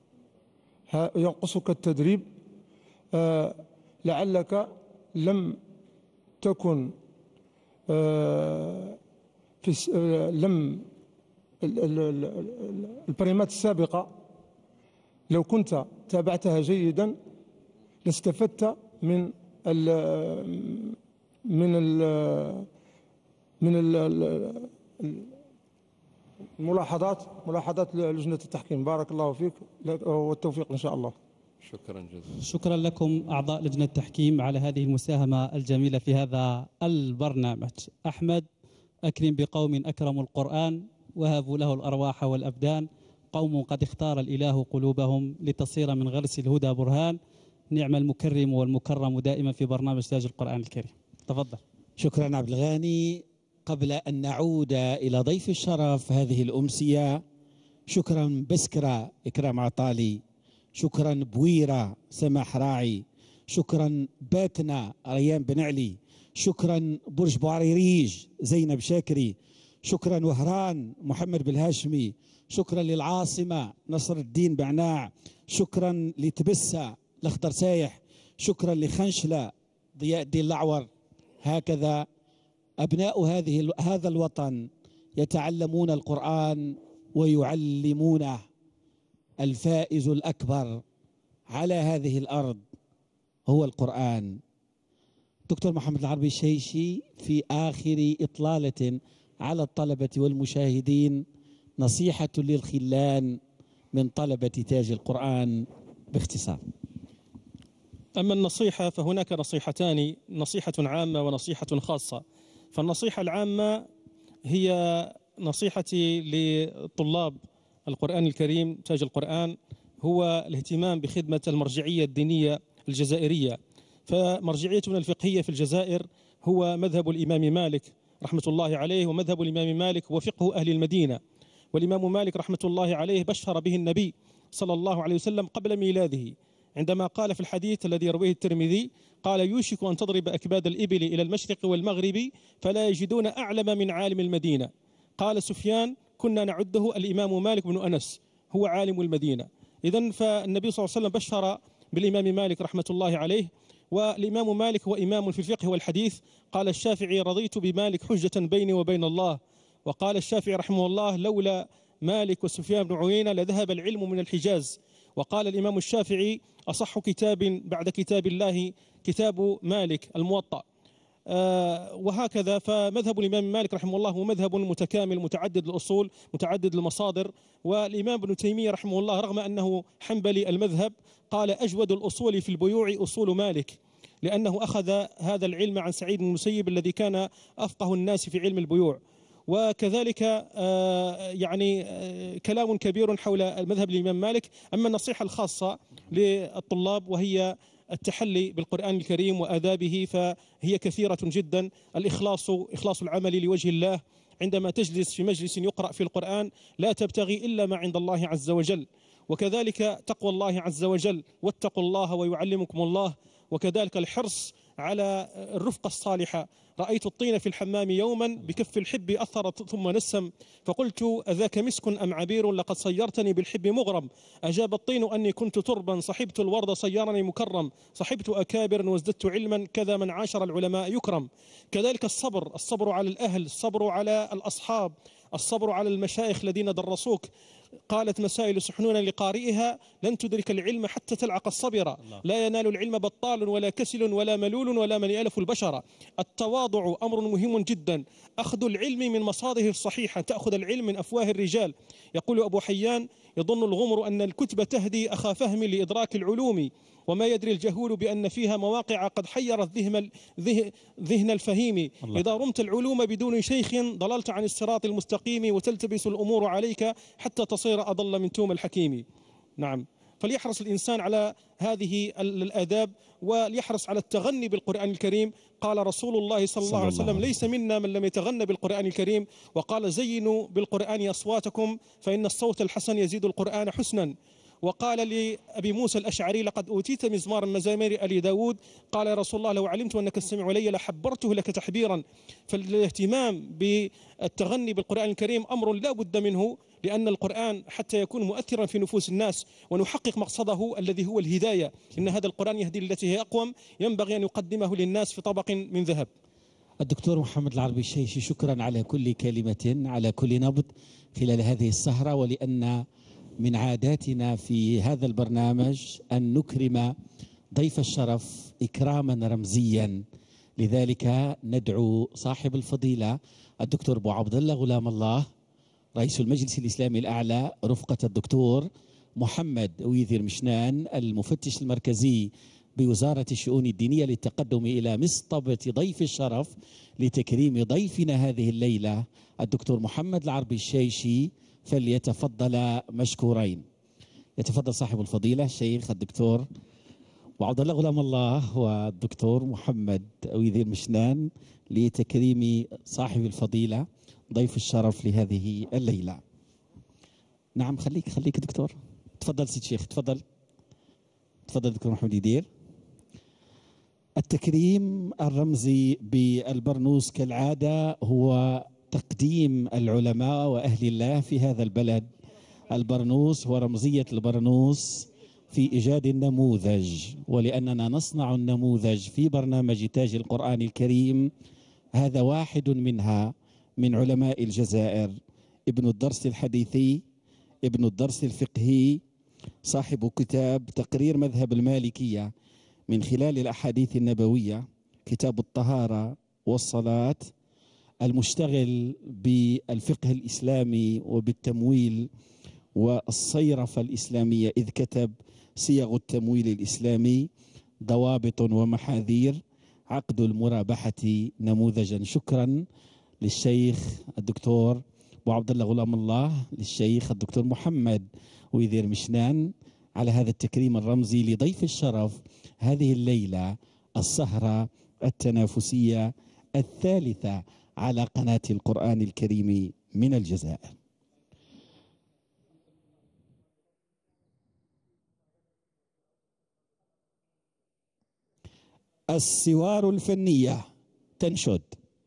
ينقصك التدريب. لعلك لم تكن في لم البريمات السابقة لو كنت تابعتها جيدا لاستفدت من ال من ال من ال الملاحظات ملاحظات لجنة التحكيم. بارك الله فيك والتوفيق إن شاء الله. شكرا جزيلا. شكرا لكم أعضاء لجنة التحكيم على هذه المساهمة الجميلة في هذا البرنامج. أحمد، أكرم بقوم أكرموا القرآن وهبوا له الأرواح والأبدان، قوم قد اختار الإله قلوبهم لتصير من غرس الهدى برهان. نعم المكرم والمكرم دائما في برنامج تاج القرآن الكريم. تفضل. شكرا عبد الغاني. قبل أن نعود إلى ضيف الشرف هذه الأمسية، شكرا بسكرة إكرام عطالي، شكرا بويرة سماح راعي، شكرا باتنا ريان بن علي، شكرا برج بوعريريج زينب شاكري، شكرا وهران محمد بالهاشمي، شكرا للعاصمة نصر الدين بعناع، شكرا لتبسة الأخضر سايح، شكرا لخنشلة ضياء الدين الأعور. هكذا أبناء هذه هذا الوطن يتعلمون القرآن ويعلمونه. الفائز الأكبر على هذه الأرض هو القرآن. دكتور محمد العربي الشيشي، في آخر إطلالة على الطلبة والمشاهدين، نصيحة للخلان من طلبة تاج القرآن باختصار. أما النصيحة فهناك نصيحتان، نصيحة عامة ونصيحة خاصة. فالنصيحة العامة هي نصيحتي لطلاب القرآن الكريم تاج القرآن، هو الاهتمام بخدمة المرجعية الدينية الجزائرية. فمرجعيتنا الفقهية في الجزائر هو مذهب الإمام مالك رحمة الله عليه، ومذهب الإمام مالك هو فقه أهل المدينة. والإمام مالك رحمة الله عليه بشر به النبي صلى الله عليه وسلم قبل ميلاده، عندما قال في الحديث الذي يرويه الترمذي قال: يوشك أن تضرب أكباد الإبل إلى المشرق والمغرب فلا يجدون أعلم من عالم المدينة. قال سفيان: كنا نعده الإمام مالك بن أنس هو عالم المدينة. إذن فالنبي صلى الله عليه وسلم بشر بالإمام مالك رحمة الله عليه، والإمام مالك هو إمام في الفقه والحديث. قال الشافعي: رضيت بمالك حجة بيني وبين الله. وقال الشافعي رحمه الله: لولا مالك وسفيان بن عيينة لذهب العلم من الحجاز. وقال الإمام الشافعي: أصح كتاب بعد كتاب الله كتاب مالك الموطأ. آه وهكذا. فمذهب الإمام مالك رحمه الله هو مذهب متكامل متعدد الأصول متعدد المصادر. والإمام ابن تيمية رحمه الله رغم أنه حنبلي المذهب قال: أجود الأصول في البيوع أصول مالك، لأنه أخذ هذا العلم عن سعيد بن المسيب الذي كان أفقه الناس في علم البيوع. وكذلك يعني كلام كبير حول مذهب الإمام مالك. أما النصيحة الخاصة للطلاب وهي التحلي بالقرآن الكريم وآدابه فهي كثيرة جدا. الإخلاص، إخلاص العمل لوجه الله. عندما تجلس في مجلس يقرأ في القرآن لا تبتغي إلا ما عند الله عز وجل. وكذلك تقوى الله عز وجل، واتقوا الله ويعلمكم الله. وكذلك الحرص على الرفقة الصالحة. رأيت الطين في الحمام يوما بكف الحب أثرت ثم نسم، فقلت: أذاك مسك أم عبير؟ لقد صيرتني بالحب مغرم. أجاب الطين: أني كنت تربا صحبت الورد صيرني مكرم، صحبت أكابر وازددت علما، كذا من عاشر العلماء يكرم. كذلك الصبر، الصبر على الأهل، الصبر على الأصحاب، الصبر على المشايخ الذين درسوك. قالت مسائل سحنون لقارئها: لن تدرك العلم حتى تلعق الصبر، لا ينال العلم بطال ولا كسل ولا ملول ولا من يألف البشر. التواضع أمر مهم جدا. أخذ العلم من مصادره الصحيحة، تأخذ العلم من أفواه الرجال. يقول أبو حيان: يظن الغمر أن الكتب تهدي أخا فهم لإدراك العلوم، وما يدري الجهول بأن فيها مواقع قد حيرت ذهن الفهيم. الله. إذا رمت العلوم بدون شيخ ضللت عن الصراط المستقيم، وتلتبس الأمور عليك حتى تصير أضل من توم الحكيم. نعم، فليحرص الإنسان على هذه الآداب وليحرص على التغني بالقرآن الكريم. قال رسول الله صلى الله عليه وسلم: ليس منا من لم يتغنى بالقرآن الكريم. وقال: زينوا بالقرآن أصواتكم فإن الصوت الحسن يزيد القرآن حسنا. وقال لأبي موسى الأشعري: لقد أوتيت مزمار مزامير آل داود. قال: يا رسول الله لو علمت أنك السميع لي لحبرته لك تحبيرا. فالاهتمام بالتغني بالقرآن الكريم أمر لا بد منه، لأن القرآن حتى يكون مؤثرا في نفوس الناس ونحقق مقصده الذي هو الهداية، إن هذا القرآن يهدي التي هي أقوم، ينبغي أن يقدمه للناس في طبق من ذهب. الدكتور محمد العربي الشيشي، شكرا على كل كلمة، على كل نبض خلال هذه السهرة. ولأن من عاداتنا في هذا البرنامج أن نكرم ضيف الشرف إكراما رمزيا، لذلك ندعو صاحب الفضيلة الدكتور أبو عبد الله غلام الله رئيس المجلس الإسلامي الأعلى رفقة الدكتور محمد ويذر مشنان المفتش المركزي بوزارة الشؤون الدينية للتقدم إلى مصطبة ضيف الشرف لتكريم ضيفنا هذه الليلة الدكتور محمد العربي الشيشي، فليتفضل مشكورين. يتفضل صاحب الفضيلة الشيخ الدكتور وعبد الله غلام الله والدكتور محمد ويذر مشنان لتكريم صاحب الفضيلة ضيف الشرف لهذه الليلة. نعم، خليك خليك دكتور. تفضل سيد شيخ، تفضل تفضل دكتور محمد يدير. التكريم الرمزي بالبرنوس كالعادة هو تقديم العلماء وأهل الله في هذا البلد. البرنوس هو رمزية البرنوس في إيجاد النموذج، ولأننا نصنع النموذج في برنامج تاج القرآن الكريم. هذا واحد منها من علماء الجزائر، ابن الدرس الحديثي، ابن الدرس الفقهي، صاحب كتاب تقرير مذهب المالكية من خلال الأحاديث النبوية، كتاب الطهارة والصلاة، المشتغل بالفقه الإسلامي وبالتمويل والصيرفة الإسلامية، إذ كتب صيغ التمويل الإسلامي، ضوابط ومحاذير، عقد المرابحة نموذجا. شكرا للشيخ الدكتور أبو عبد الله غلام الله، للشيخ الدكتور محمد ويذير مشنان على هذا التكريم الرمزي لضيف الشرف هذه الليلة، السهرة التنافسية الثالثة على قناة القرآن الكريم من الجزائر. السوار الفنية تنشد.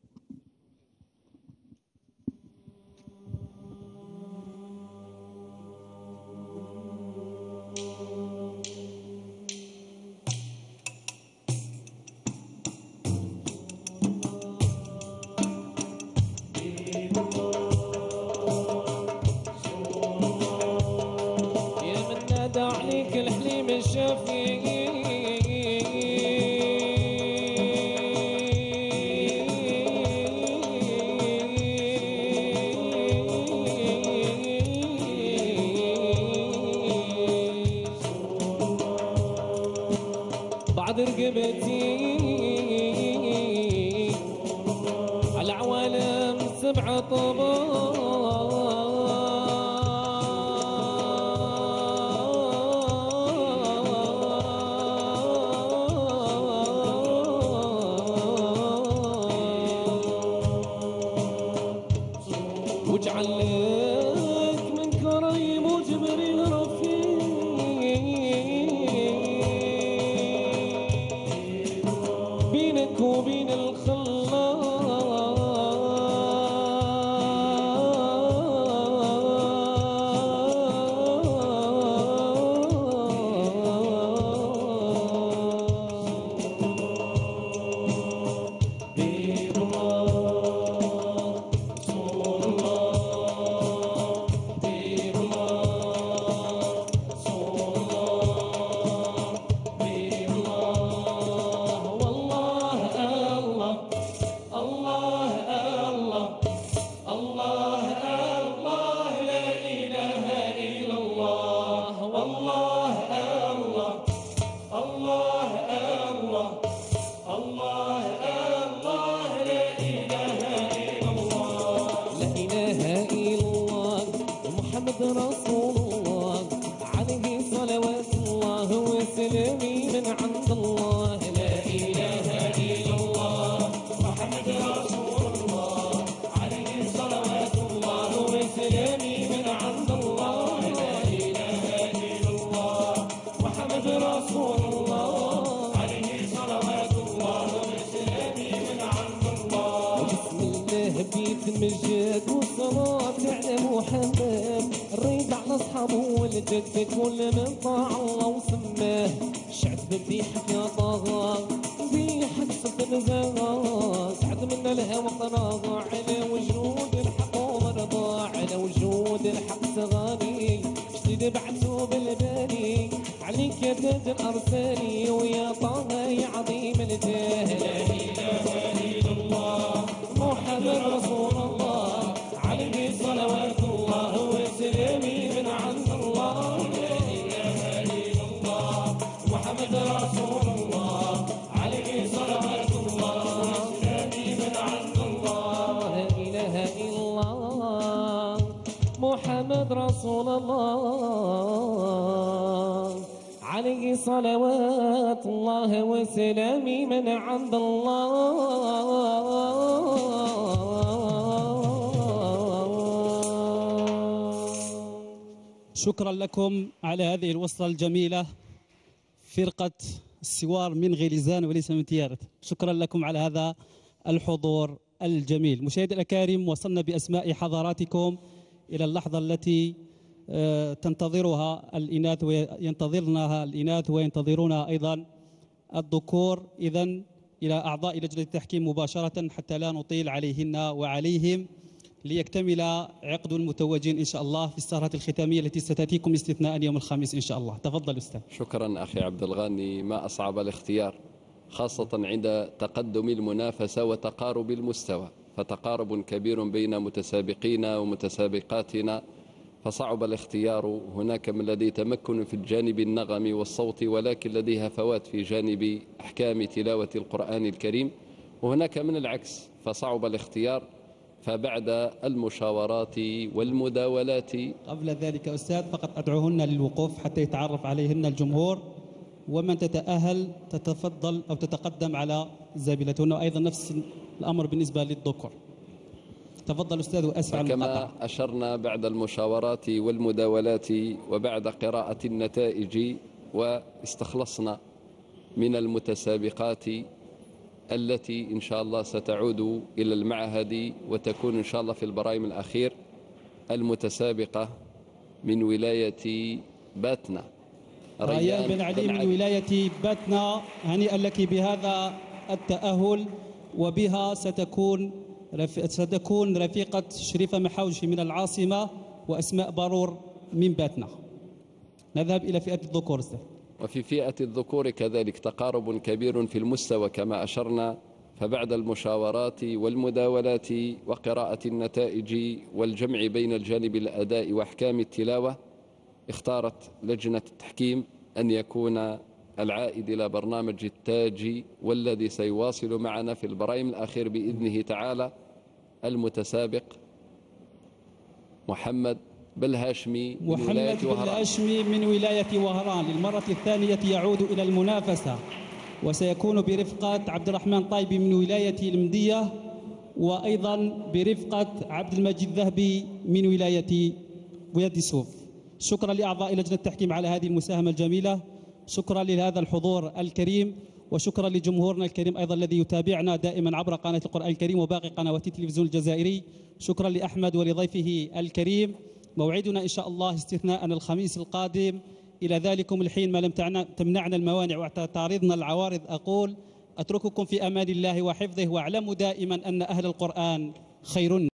بعد رقبتي على عوالم سبع طباق، واجعلك من كريم وجبريل رفيق بينك وبين الخلاق. رسول الله عليه صلوات الله وسلامي من عند الله. لا إله إلا الله محمد رسول الله عليه صلوات الله وسلامي من عند الله. لا إله إلا الله محمد رسول الله عليه صلوات الله وسلامي من عند الله. بسم الله بيت المجد والصلاة على محمد، الريد على اصحابه والجد كل من طاع الله وسماه. شعب بيحك يا طه بيحك صد الزغا، سعد من الهوى طراغا على وجود الحق ومرضى، على وجود الحق سغاني جديد بعثوا بالباني عليك يا تاج الارساني ويا طه يا عظيم الجاه. لا اله الا الله محمد رسول الله عليه صلوات الله وسلامي من عند الله. لا اله الا الله محمد رسول الله عليه صلوات الله وسلامي من عند الله. لا اله الا الله محمد رسول الله عليه صلوات الله وسلامي من عند الله. شكرا لكم على هذه الوصلة الجميلة، فرقة السوار من غليزان وليس من تيارت. شكرا لكم على هذا الحضور الجميل. مشاهدي الأكارم، وصلنا بأسماء حضراتكم إلى اللحظة التي تنتظرها الإناث وينتظرنها الإناث وينتظرونها أيضا الذكور. إذن إلى أعضاء لجنة التحكيم مباشرة حتى لا نطيل عليهن وعليهم، ليكتمل عقد المتوجين إن شاء الله في السهرة الختامية التي ستأتيكم استثناء يوم الخميس إن شاء الله. تفضل أستاذ. شكرا أخي عبد الغاني. ما أصعب الاختيار، خاصة عند تقدم المنافسة وتقارب المستوى، فتقارب كبير بين متسابقين ومتسابقاتنا، فصعب الاختيار. هناك من لديه تمكن في الجانب النغمي والصوتي، ولكن لديه هفوات في جانب أحكام تلاوة القرآن الكريم، وهناك من العكس، فصعب الاختيار. فبعد المشاورات والمداولات قبل ذلك أستاذ فقط أدعوهن للوقوف حتى يتعرف عليهن الجمهور، ومن تتأهل تتفضل أو تتقدم على زابلتهن، وأيضا نفس الأمر بالنسبة للذكور. تفضل أستاذ وأسفع المقاطعة. كما أشرنا بعد المشاورات والمداولات وبعد قراءة النتائج، واستخلصنا من المتسابقات التي إن شاء الله ستعود إلى المعهد وتكون إن شاء الله في البرايم الأخير المتسابقة من ولاية باتنا، ريان بن علي من ولاية باتنا. هنيئا لك بهذا التأهل، وبها ستكون ستكون رفيقة شريفة محاوشي من العاصمة وأسماء بارور من باتنا. نذهب إلى فئة الذكور. وفي فئة الذكور كذلك تقارب كبير في المستوى كما أشرنا، فبعد المشاورات والمداولات وقراءة النتائج والجمع بين الجانب الأداء وأحكام التلاوة، اختارت لجنة التحكيم أن يكون العائد إلى برنامج التاج والذي سيواصل معنا في البرايم الأخير بإذنه تعالى المتسابق محمد بالهاشمي من محمد ولاية وهران. بالهاشمي من ولاية وهران للمرة الثانية يعود إلى المنافسة، وسيكون برفقة عبد الرحمن طيبي من ولاية المدية، وأيضا برفقة عبد المجيد الذهبي من ولاية وادي سوف. شكرا لأعضاء لجنة التحكيم على هذه المساهمة الجميلة، شكرا لهذا الحضور الكريم، وشكرا لجمهورنا الكريم أيضا الذي يتابعنا دائما عبر قناة القرآن الكريم وباقي قنوات التلفزيون الجزائري. شكرا لأحمد ولضيفه الكريم. موعدنا إن شاء الله استثناء الخميس القادم. إلى ذلكم الحين ما لم تمنعنا الموانع وتعرضنا العوارض، أقول أترككم في أمان الله وحفظه، واعلموا دائما أن أهل القرآن خير.